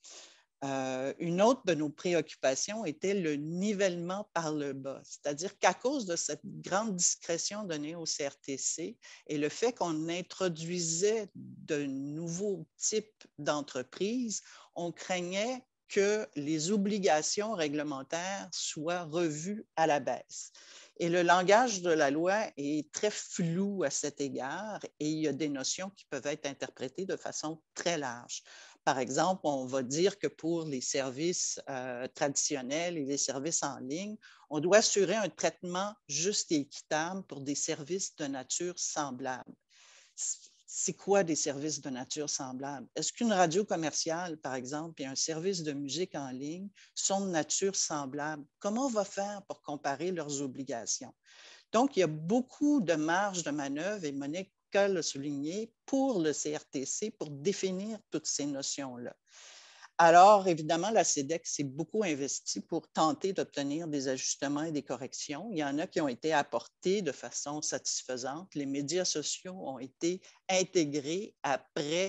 Speaker 9: Une autre de nos préoccupations était le nivellement par le bas, c'est-à-dire qu'à cause de cette grande discrétion donnée au CRTC et le fait qu'on introduisait de nouveaux types d'entreprises, on craignait que les obligations réglementaires soient revues à la baisse. Et le langage de la loi est très flou à cet égard et il y a des notions qui peuvent être interprétées de façon très large. Par exemple, on va dire que pour les services traditionnels et les services en ligne, on doit assurer un traitement juste et équitable pour des services de nature semblable. C'est quoi des services de nature semblable? Est-ce qu'une radio commerciale, par exemple, et un service de musique en ligne sont de nature semblable? Comment on va faire pour comparer leurs obligations? Donc, il y a beaucoup de marge de manœuvre, et Monique l'a souligné, pour le CRTC pour définir toutes ces notions-là. Alors, évidemment, la CEDEC s'est beaucoup investie pour tenter d'obtenir des ajustements et des corrections. Il y en a qui ont été apportés de façon satisfaisante. Les médias sociaux ont été intégrés après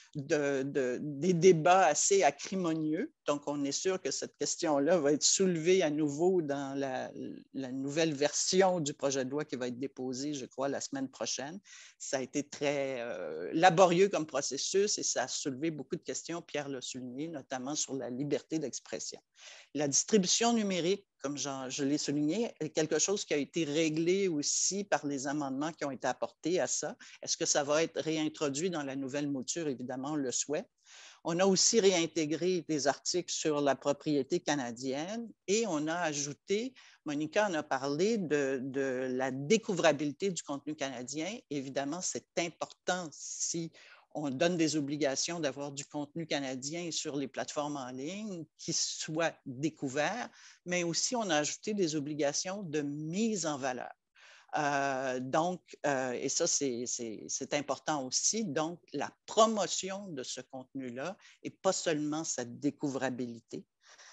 Speaker 9: des débats assez acrimonieux. Donc, on est sûr que cette question-là va être soulevée à nouveau dans la nouvelle version du projet de loi qui va être déposée, je crois, la semaine prochaine. Ça a été très laborieux comme processus et ça a soulevé beaucoup de questions, Pierre l'a souligné, notamment sur la liberté d'expression. La distribution numérique, comme je l'ai souligné, est quelque chose qui a été réglé aussi par les amendements qui ont été apportés à ça. Est-ce que ça va être réintroduit dans la nouvelle mouture? Évidemment, on le souhaite. On a aussi réintégré des articles sur la propriété canadienne et on a ajouté, Monica en a parlé, de la découvrabilité du contenu canadien. Évidemment, c'est important si on donne des obligations d'avoir du contenu canadien sur les plateformes en ligne qui soit découvert, mais aussi on a ajouté des obligations de mise en valeur. Et ça, c'est important aussi. Donc, la promotion de ce contenu-là et pas seulement sa découvrabilité.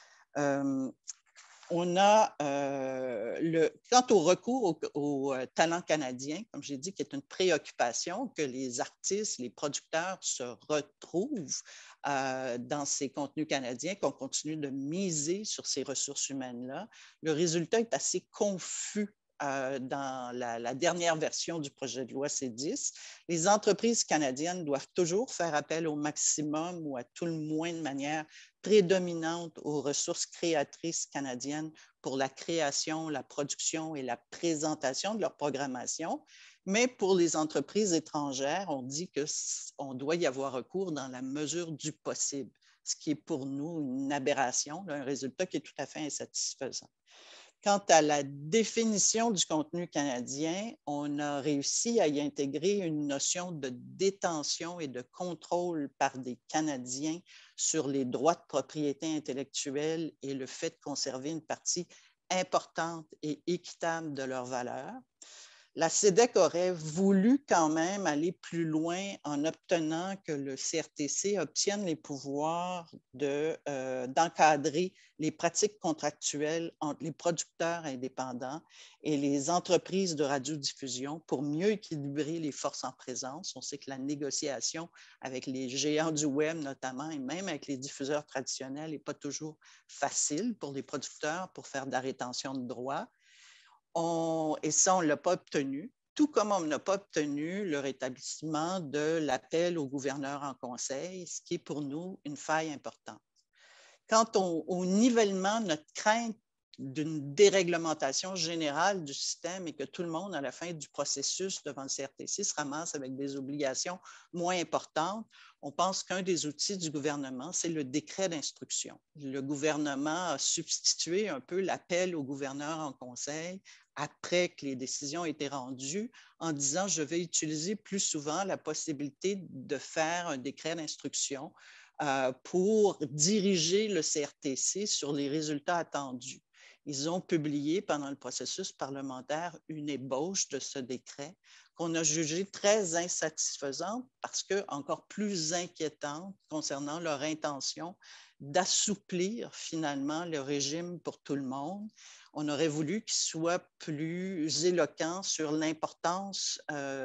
Speaker 9: On a quant au recours au talent canadien, comme j'ai dit, qui est une préoccupation, que les artistes, les producteurs se retrouvent dans ces contenus canadiens, qu'on continue de miser sur ces ressources humaines-là. Le résultat est assez confus. Dans la dernière version du projet de loi C10, les entreprises canadiennes doivent toujours faire appel au maximum ou à tout le moins de manière prédominante aux ressources créatrices canadiennes pour la création, la production et la présentation de leur programmation. Mais pour les entreprises étrangères, on dit qu'on doit y avoir recours dans la mesure du possible, ce qui est pour nous une aberration, un résultat qui est tout à fait insatisfaisant. Quant à la définition du contenu canadien, on a réussi à y intégrer une notion de détention et de contrôle par des Canadiens sur les droits de propriété intellectuelle et le fait de conserver une partie importante et équitable de leurs valeurs. La CEDEC aurait voulu quand même aller plus loin en obtenant que le CRTC obtienne les pouvoirs d'encadrer les pratiques contractuelles entre les producteurs indépendants et les entreprises de radiodiffusion pour mieux équilibrer les forces en présence. On sait que la négociation avec les géants du web notamment et même avec les diffuseurs traditionnels n'est pas toujours facile pour les producteurs pour faire de la rétention de droits. Et ça, on ne l'a pas obtenu, tout comme on n'a pas obtenu le rétablissement de l'appel au gouverneur en conseil, ce qui est pour nous une faille importante. Quant au nivellement, notre crainte d'une déréglementation générale du système et que tout le monde, à la fin du processus devant le CRTC, se ramasse avec des obligations moins importantes, on pense qu'un des outils du gouvernement, c'est le décret d'instruction. Le gouvernement a substitué un peu l'appel au gouverneur en conseil après que les décisions aient été rendues en disant « je vais utiliser plus souvent la possibilité de faire un décret d'instruction pour diriger le CRTC sur les résultats attendus ». Ils ont publié pendant le processus parlementaire une ébauche de ce décret qu'on a jugé très insatisfaisante parce que encore plus inquiétante concernant leur intention d'assouplir finalement le régime pour tout le monde. On aurait voulu qu'il soit plus éloquent sur l'importance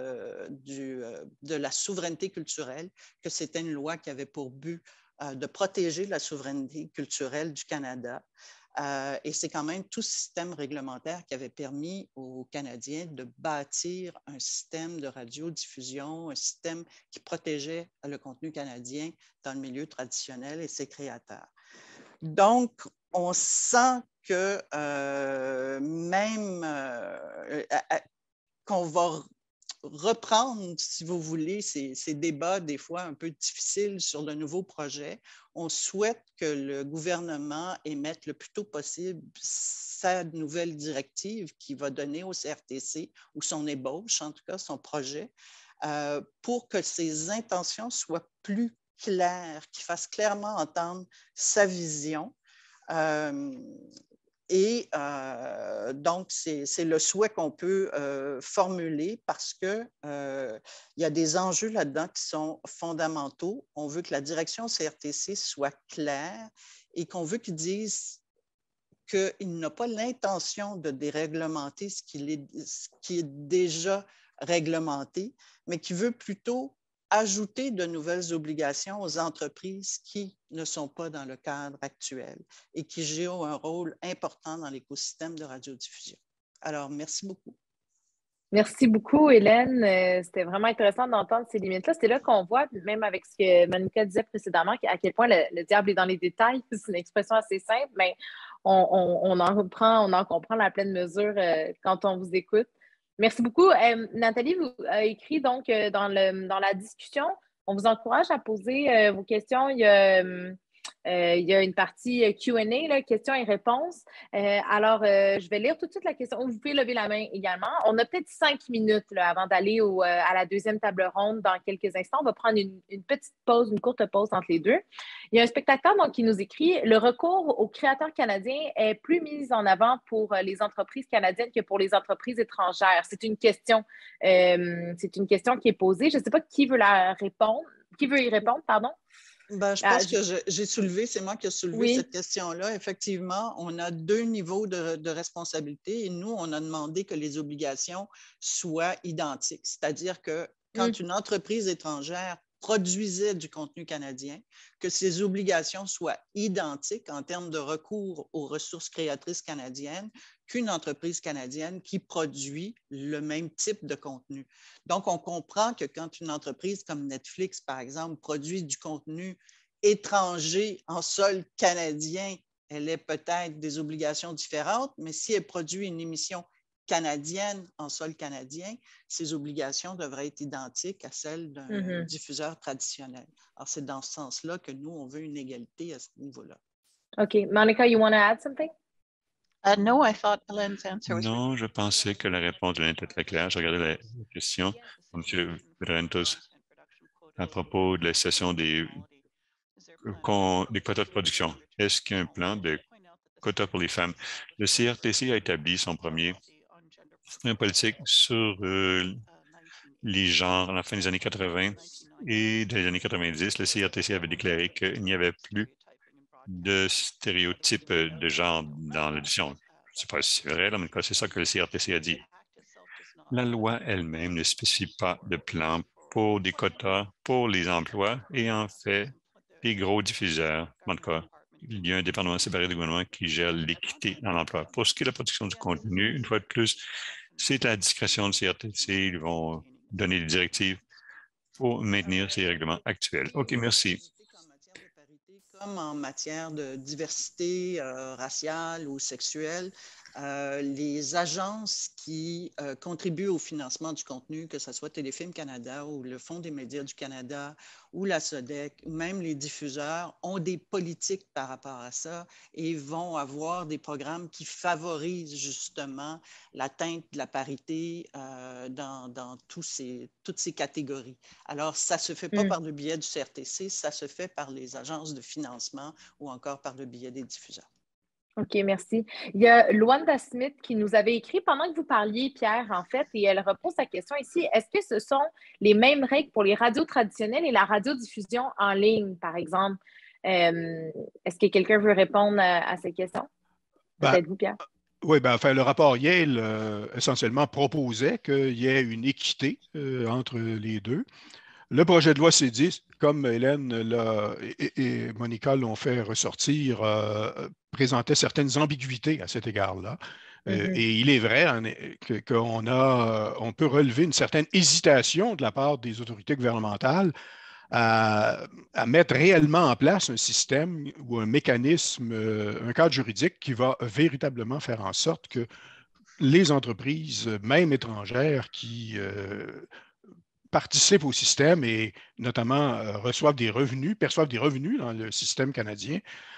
Speaker 9: de la souveraineté culturelle, que c'était une loi qui avait pour but de protéger la souveraineté culturelle du Canada. Et c'est quand même tout ce système réglementaire qui avait permis aux Canadiens de bâtir un système de radiodiffusion, un système qui protégeait le contenu canadien dans le milieu traditionnel et ses créateurs. Donc, on sent que qu'on va reprendre, si vous voulez, ces débats des fois un peu difficiles sur le nouveau projet. On souhaite que le gouvernement émette le plus tôt possible sa nouvelle directive qui va donner au CRTC, ou son ébauche, en tout cas son projet, pour que ses intentions soient plus claires, qu'il fasse clairement entendre sa vision. Donc, c'est le souhait qu'on peut formuler parce qu'il y a des enjeux là-dedans qui sont fondamentaux. On veut que la direction CRTC soit claire et qu'on veut qu'ils disent qu'il n'a pas l'intention de déréglementer ce qui est déjà réglementé, mais qu'il veut plutôt ajouter de nouvelles obligations aux entreprises qui ne sont pas dans le cadre actuel et qui jouent un rôle important dans l'écosystème de radiodiffusion. Alors, merci beaucoup.
Speaker 5: Merci beaucoup, Hélène. C'était vraiment intéressant d'entendre ces limites-là. C'est là qu'on voit, même avec ce que Monica disait précédemment, à quel point le diable est dans les détails. C'est une expression assez simple, mais on en comprend la pleine mesure quand on vous écoute. Merci beaucoup. Nathalie vous a écrit donc dans la discussion. On vous encourage à poser vos questions. Il y a une partie Q&A, là, questions et réponses. Alors, je vais lire tout de suite la question. Vous pouvez lever la main également. On a peut-être 5 minutes là, avant d'aller à la deuxième table ronde dans quelques instants. On va prendre une petite pause, une courte pause entre les deux. Il y a un spectateur donc, qui nous écrit « Le recours aux créateurs canadiens est plus mis en avant pour les entreprises canadiennes que pour les entreprises étrangères. » C'est une question qui est posée. Je ne sais pas qui veut y répondre, pardon.
Speaker 9: Ben, je pense que j'ai soulevé, c'est moi qui ai soulevé cette question-là. Effectivement, on a 2 niveaux de responsabilité et nous, on a demandé que les obligations soient identiques. C'est-à-dire que quand une entreprise étrangère produisait du contenu canadien, que ces obligations soient identiques en termes de recours aux ressources créatrices canadiennes qu'une entreprise canadienne qui produit le même type de contenu. Donc, on comprend que quand une entreprise comme Netflix, par exemple, produit du contenu étranger en sol canadien, elle a peut-être des obligations différentes, mais si elle produit une émission canadienne en sol canadien, ces obligations devraient être identiques à celles d'un diffuseur traditionnel. Alors, c'est dans ce sens-là que nous, on veut une égalité à ce niveau-là.
Speaker 5: OK. Monica, you want to add something?
Speaker 7: No, I thought Hélène's answer was...
Speaker 8: Non, je pensais que la réponse de l'Hélène était très claire. Je regardais la question de M. Vedrentos à propos de la cession des quotas de production. Est-ce qu'il y a un plan de quotas pour les femmes? Le CRTC a établi son premier politique sur les genres à la fin des années 80 et des années 90. Le CRTC avait déclaré qu'il n'y avait plus de stéréotypes de genre dans l'édition. Je ne sais pas si c'est vrai, là, mais c'est ça que le CRTC a dit. La loi elle-même ne spécifie pas de plan pour des quotas pour les emplois et en fait, les gros diffuseurs, en tout cas, il y a un département séparé du gouvernement qui gère l'équité dans l'emploi. Pour ce qui est de la production du contenu, une fois de plus, c'est à la discrétion du CRTC. Ils vont donner des directives pour maintenir ces règlements actuels. OK, merci.
Speaker 9: Comme en matière de diversité raciale ou sexuelle, les agences qui contribuent au financement du contenu, que ce soit Téléfilm Canada ou le Fonds des médias du Canada ou la SODEC, ou même les diffuseurs, ont des politiques par rapport à ça et vont avoir des programmes qui favorisent justement l'atteinte de la parité dans toutes ces catégories. Alors, ça ne se fait pas par le biais du CRTC, ça se fait par les agences de financement ou encore par le biais des diffuseurs.
Speaker 5: OK, merci. Il y a Luanda Smith qui nous avait écrit pendant que vous parliez, Pierre, en fait, et elle repose sa question ici. Est-ce que ce sont les mêmes règles pour les radios traditionnelles et la radiodiffusion en ligne, par exemple? Est-ce que quelqu'un veut répondre à cette question? Peut-être vous, Pierre.
Speaker 6: Oui, enfin, le rapport Yale, essentiellement, proposait qu'il y ait une équité entre les deux. Le projet de loi C10, comme Hélène et Monica l'ont fait ressortir, présentait certaines ambiguïtés à cet égard-là. Et il est vrai qu'on peut relever une certaine hésitation de la part des autorités gouvernementales à mettre réellement en place un système ou un mécanisme, un cadre juridique qui va véritablement faire en sorte que les entreprises, même étrangères, qui participent au système et notamment perçoivent des revenus dans le système canadien,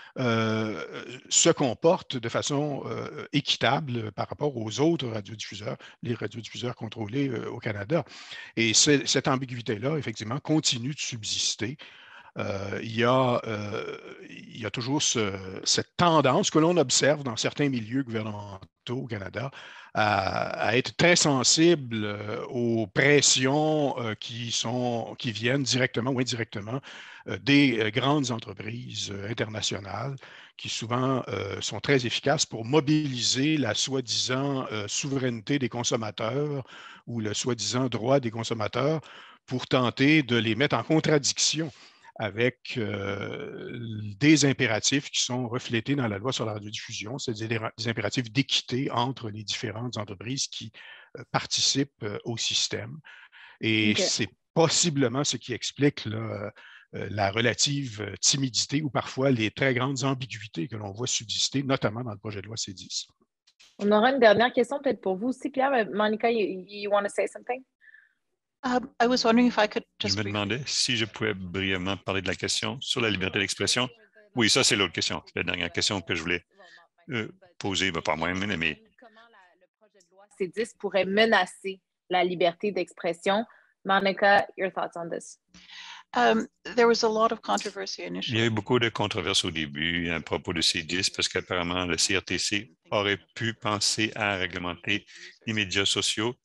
Speaker 6: se comportent de façon équitable par rapport aux autres radiodiffuseurs, les radiodiffuseurs contrôlés au Canada. Et cette ambiguïté-là, effectivement, continue de subsister. il y a toujours cette tendance que l'on observe dans certains milieux gouvernementaux au Canada à être très sensible aux pressions qui viennent directement ou indirectement des grandes entreprises internationales qui souvent sont très efficaces pour mobiliser la soi-disant souveraineté des consommateurs ou le soi-disant droit des consommateurs pour tenter de les mettre en contradiction avec des impératifs qui sont reflétés dans la loi sur la radiodiffusion, c'est-à-dire des impératifs d'équité entre les différentes entreprises qui participent au système. Et c'est possiblement ce qui explique là, la relative timidité ou parfois les très grandes ambiguïtés que l'on voit subsister, notamment dans le projet de loi C10.
Speaker 5: On aura une dernière question peut-être pour vous aussi, Pierre. Monica, you want to say something?
Speaker 7: I was wondering if I could
Speaker 8: Je
Speaker 7: just
Speaker 8: me demandais si je pouvais brièvement parler de la question sur la liberté d'expression. Oui, ça, c'est l'autre question. C'est la dernière question que je voulais poser, pas moi-même, mais
Speaker 5: comment le projet de loi C10 pourrait menacer la liberté d'expression. Monica, your thoughts on this?
Speaker 7: There was a lot of controversy
Speaker 8: il y a
Speaker 7: initially.
Speaker 8: eu beaucoup de controverses au début à propos de C10 parce qu'apparemment, le CRTC aurait pu penser à réglementer les médias sociaux.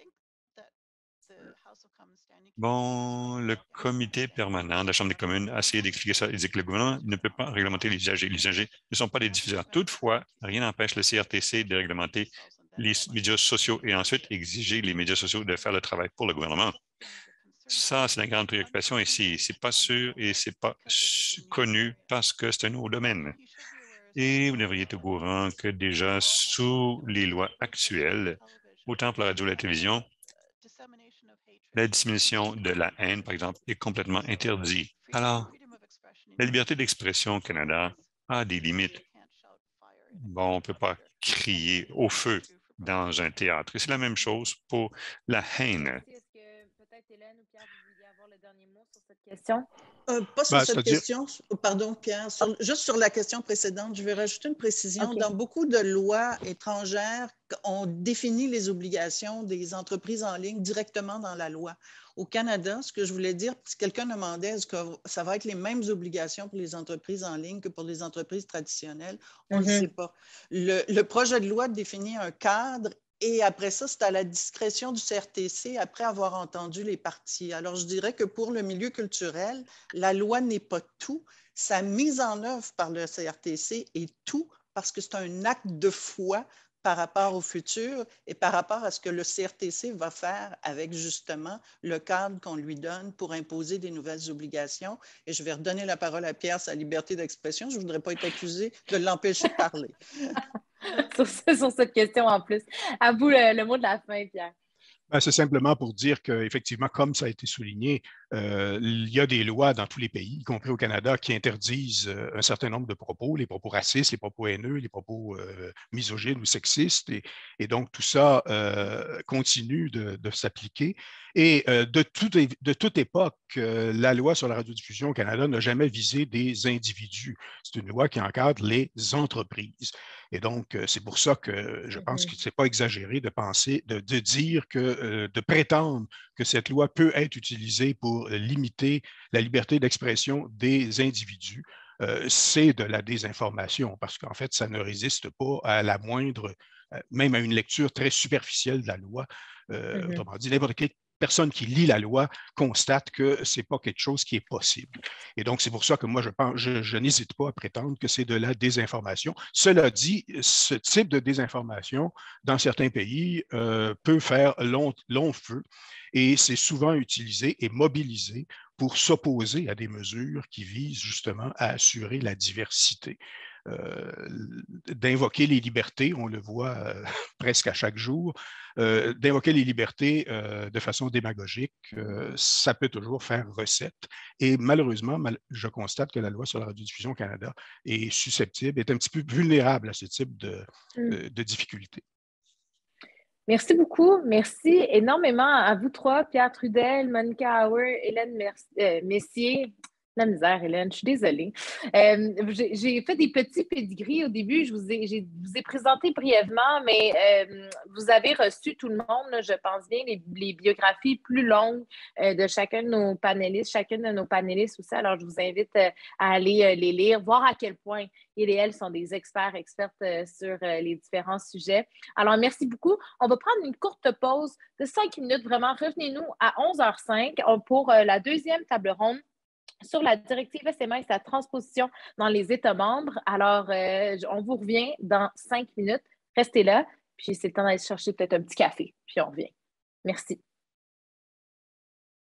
Speaker 8: Bon, le comité permanent de la Chambre des communes a essayé d'expliquer ça. Il dit que le gouvernement ne peut pas réglementer les usagers. Les usagers ne sont pas des diffuseurs. Toutefois, rien n'empêche le CRTC de réglementer les médias sociaux et ensuite exiger les médias sociaux de faire le travail pour le gouvernement. Ça, c'est la grande préoccupation ici. C'est pas sûr et c'est pas connu parce que c'est un nouveau domaine. Et vous devriez être au courant que déjà sous les lois actuelles, autant pour la radio et la télévision, la dissémination de la haine, par exemple, est complètement interdite. Alors, la liberté d'expression au Canada a des limites. Bon, on ne peut pas crier au feu dans un théâtre. Et c'est la même chose pour la haine.
Speaker 5: Est-ce que peut-être Hélène ou Pierre, vous vouliez avoir le dernier mot sur cette question?
Speaker 9: Pas sur cette question, pardon Pierre, juste sur la question précédente, je vais rajouter une précision. Dans beaucoup de lois étrangères, on définit les obligations des entreprises en ligne directement dans la loi. Au Canada, ce que je voulais dire, si quelqu'un demandait est-ce que ça va être les mêmes obligations pour les entreprises en ligne que pour les entreprises traditionnelles, on ne le sait pas. Le projet de loi définit un cadre. Et après ça, c'est à la discrétion du CRTC après avoir entendu les parties. Alors, je dirais que pour le milieu culturel, la loi n'est pas tout. Sa mise en œuvre par le CRTC est tout parce que c'est un acte de foi par rapport au futur et par rapport à ce que le CRTC va faire avec justement le cadre qu'on lui donne pour imposer des nouvelles obligations. Et je vais redonner la parole à Pierre, sa liberté d'expression. Je ne voudrais pas être accusée de l'empêcher de parler.
Speaker 5: sur cette question en plus. À vous le mot de la fin, Pierre.
Speaker 6: C'est simplement pour dire qu'effectivement, comme ça a été souligné, il y a des lois dans tous les pays, y compris au Canada, qui interdisent un certain nombre de propos, les propos racistes, les propos haineux, les propos misogynes ou sexistes. Et donc, tout ça continue de s'appliquer. Et de toute époque, la loi sur la radiodiffusion au Canada n'a jamais visé des individus. C'est une loi qui encadre les entreprises. Et donc, c'est pour ça que je pense que ce n'est pas exagéré de penser, de dire que, de prétendre que cette loi peut être utilisée pour limiter la liberté d'expression des individus. C'est de la désinformation parce qu'en fait, ça ne résiste pas à la moindre, même à une lecture très superficielle de la loi. Autrement dit, n'importe quelle personne qui lit la loi constate que ce n'est pas quelque chose qui est possible. Et donc, c'est pour ça que moi, je n'hésite pas à prétendre que c'est de la désinformation. Cela dit, ce type de désinformation, dans certains pays, peut faire long feu et c'est souvent utilisé et mobilisé pour s'opposer à des mesures qui visent justement à assurer la diversité. D'invoquer les libertés, on le voit presque à chaque jour, d'invoquer les libertés de façon démagogique, ça peut toujours faire recette. Et malheureusement, je constate que la loi sur la radiodiffusion au Canada est susceptible, est un petit peu vulnérable à ce type de difficultés.
Speaker 5: Merci beaucoup. Merci énormément à vous trois, Pierre Trudel, Monica Hauer, Hélène Messier. La misère, Hélène, je suis désolée. J'ai fait des petits pédigris au début, je vous ai présenté brièvement, mais vous avez reçu tout le monde, là, je pense bien, les biographies plus longues de chacun de nos panélistes, chacune de nos panélistes aussi. Alors, je vous invite à aller les lire, voir à quel point ils et elles sont des expertes sur les différents sujets. Alors, merci beaucoup. On va prendre une courte pause de 5 minutes, vraiment. Revenez-nous à 11h05 pour la deuxième table ronde sur la directive SMA et sa transposition dans les États membres. Alors, on vous revient dans 5 minutes. Restez là, puis c'est le temps d'aller chercher peut-être un petit café, puis on revient. Merci.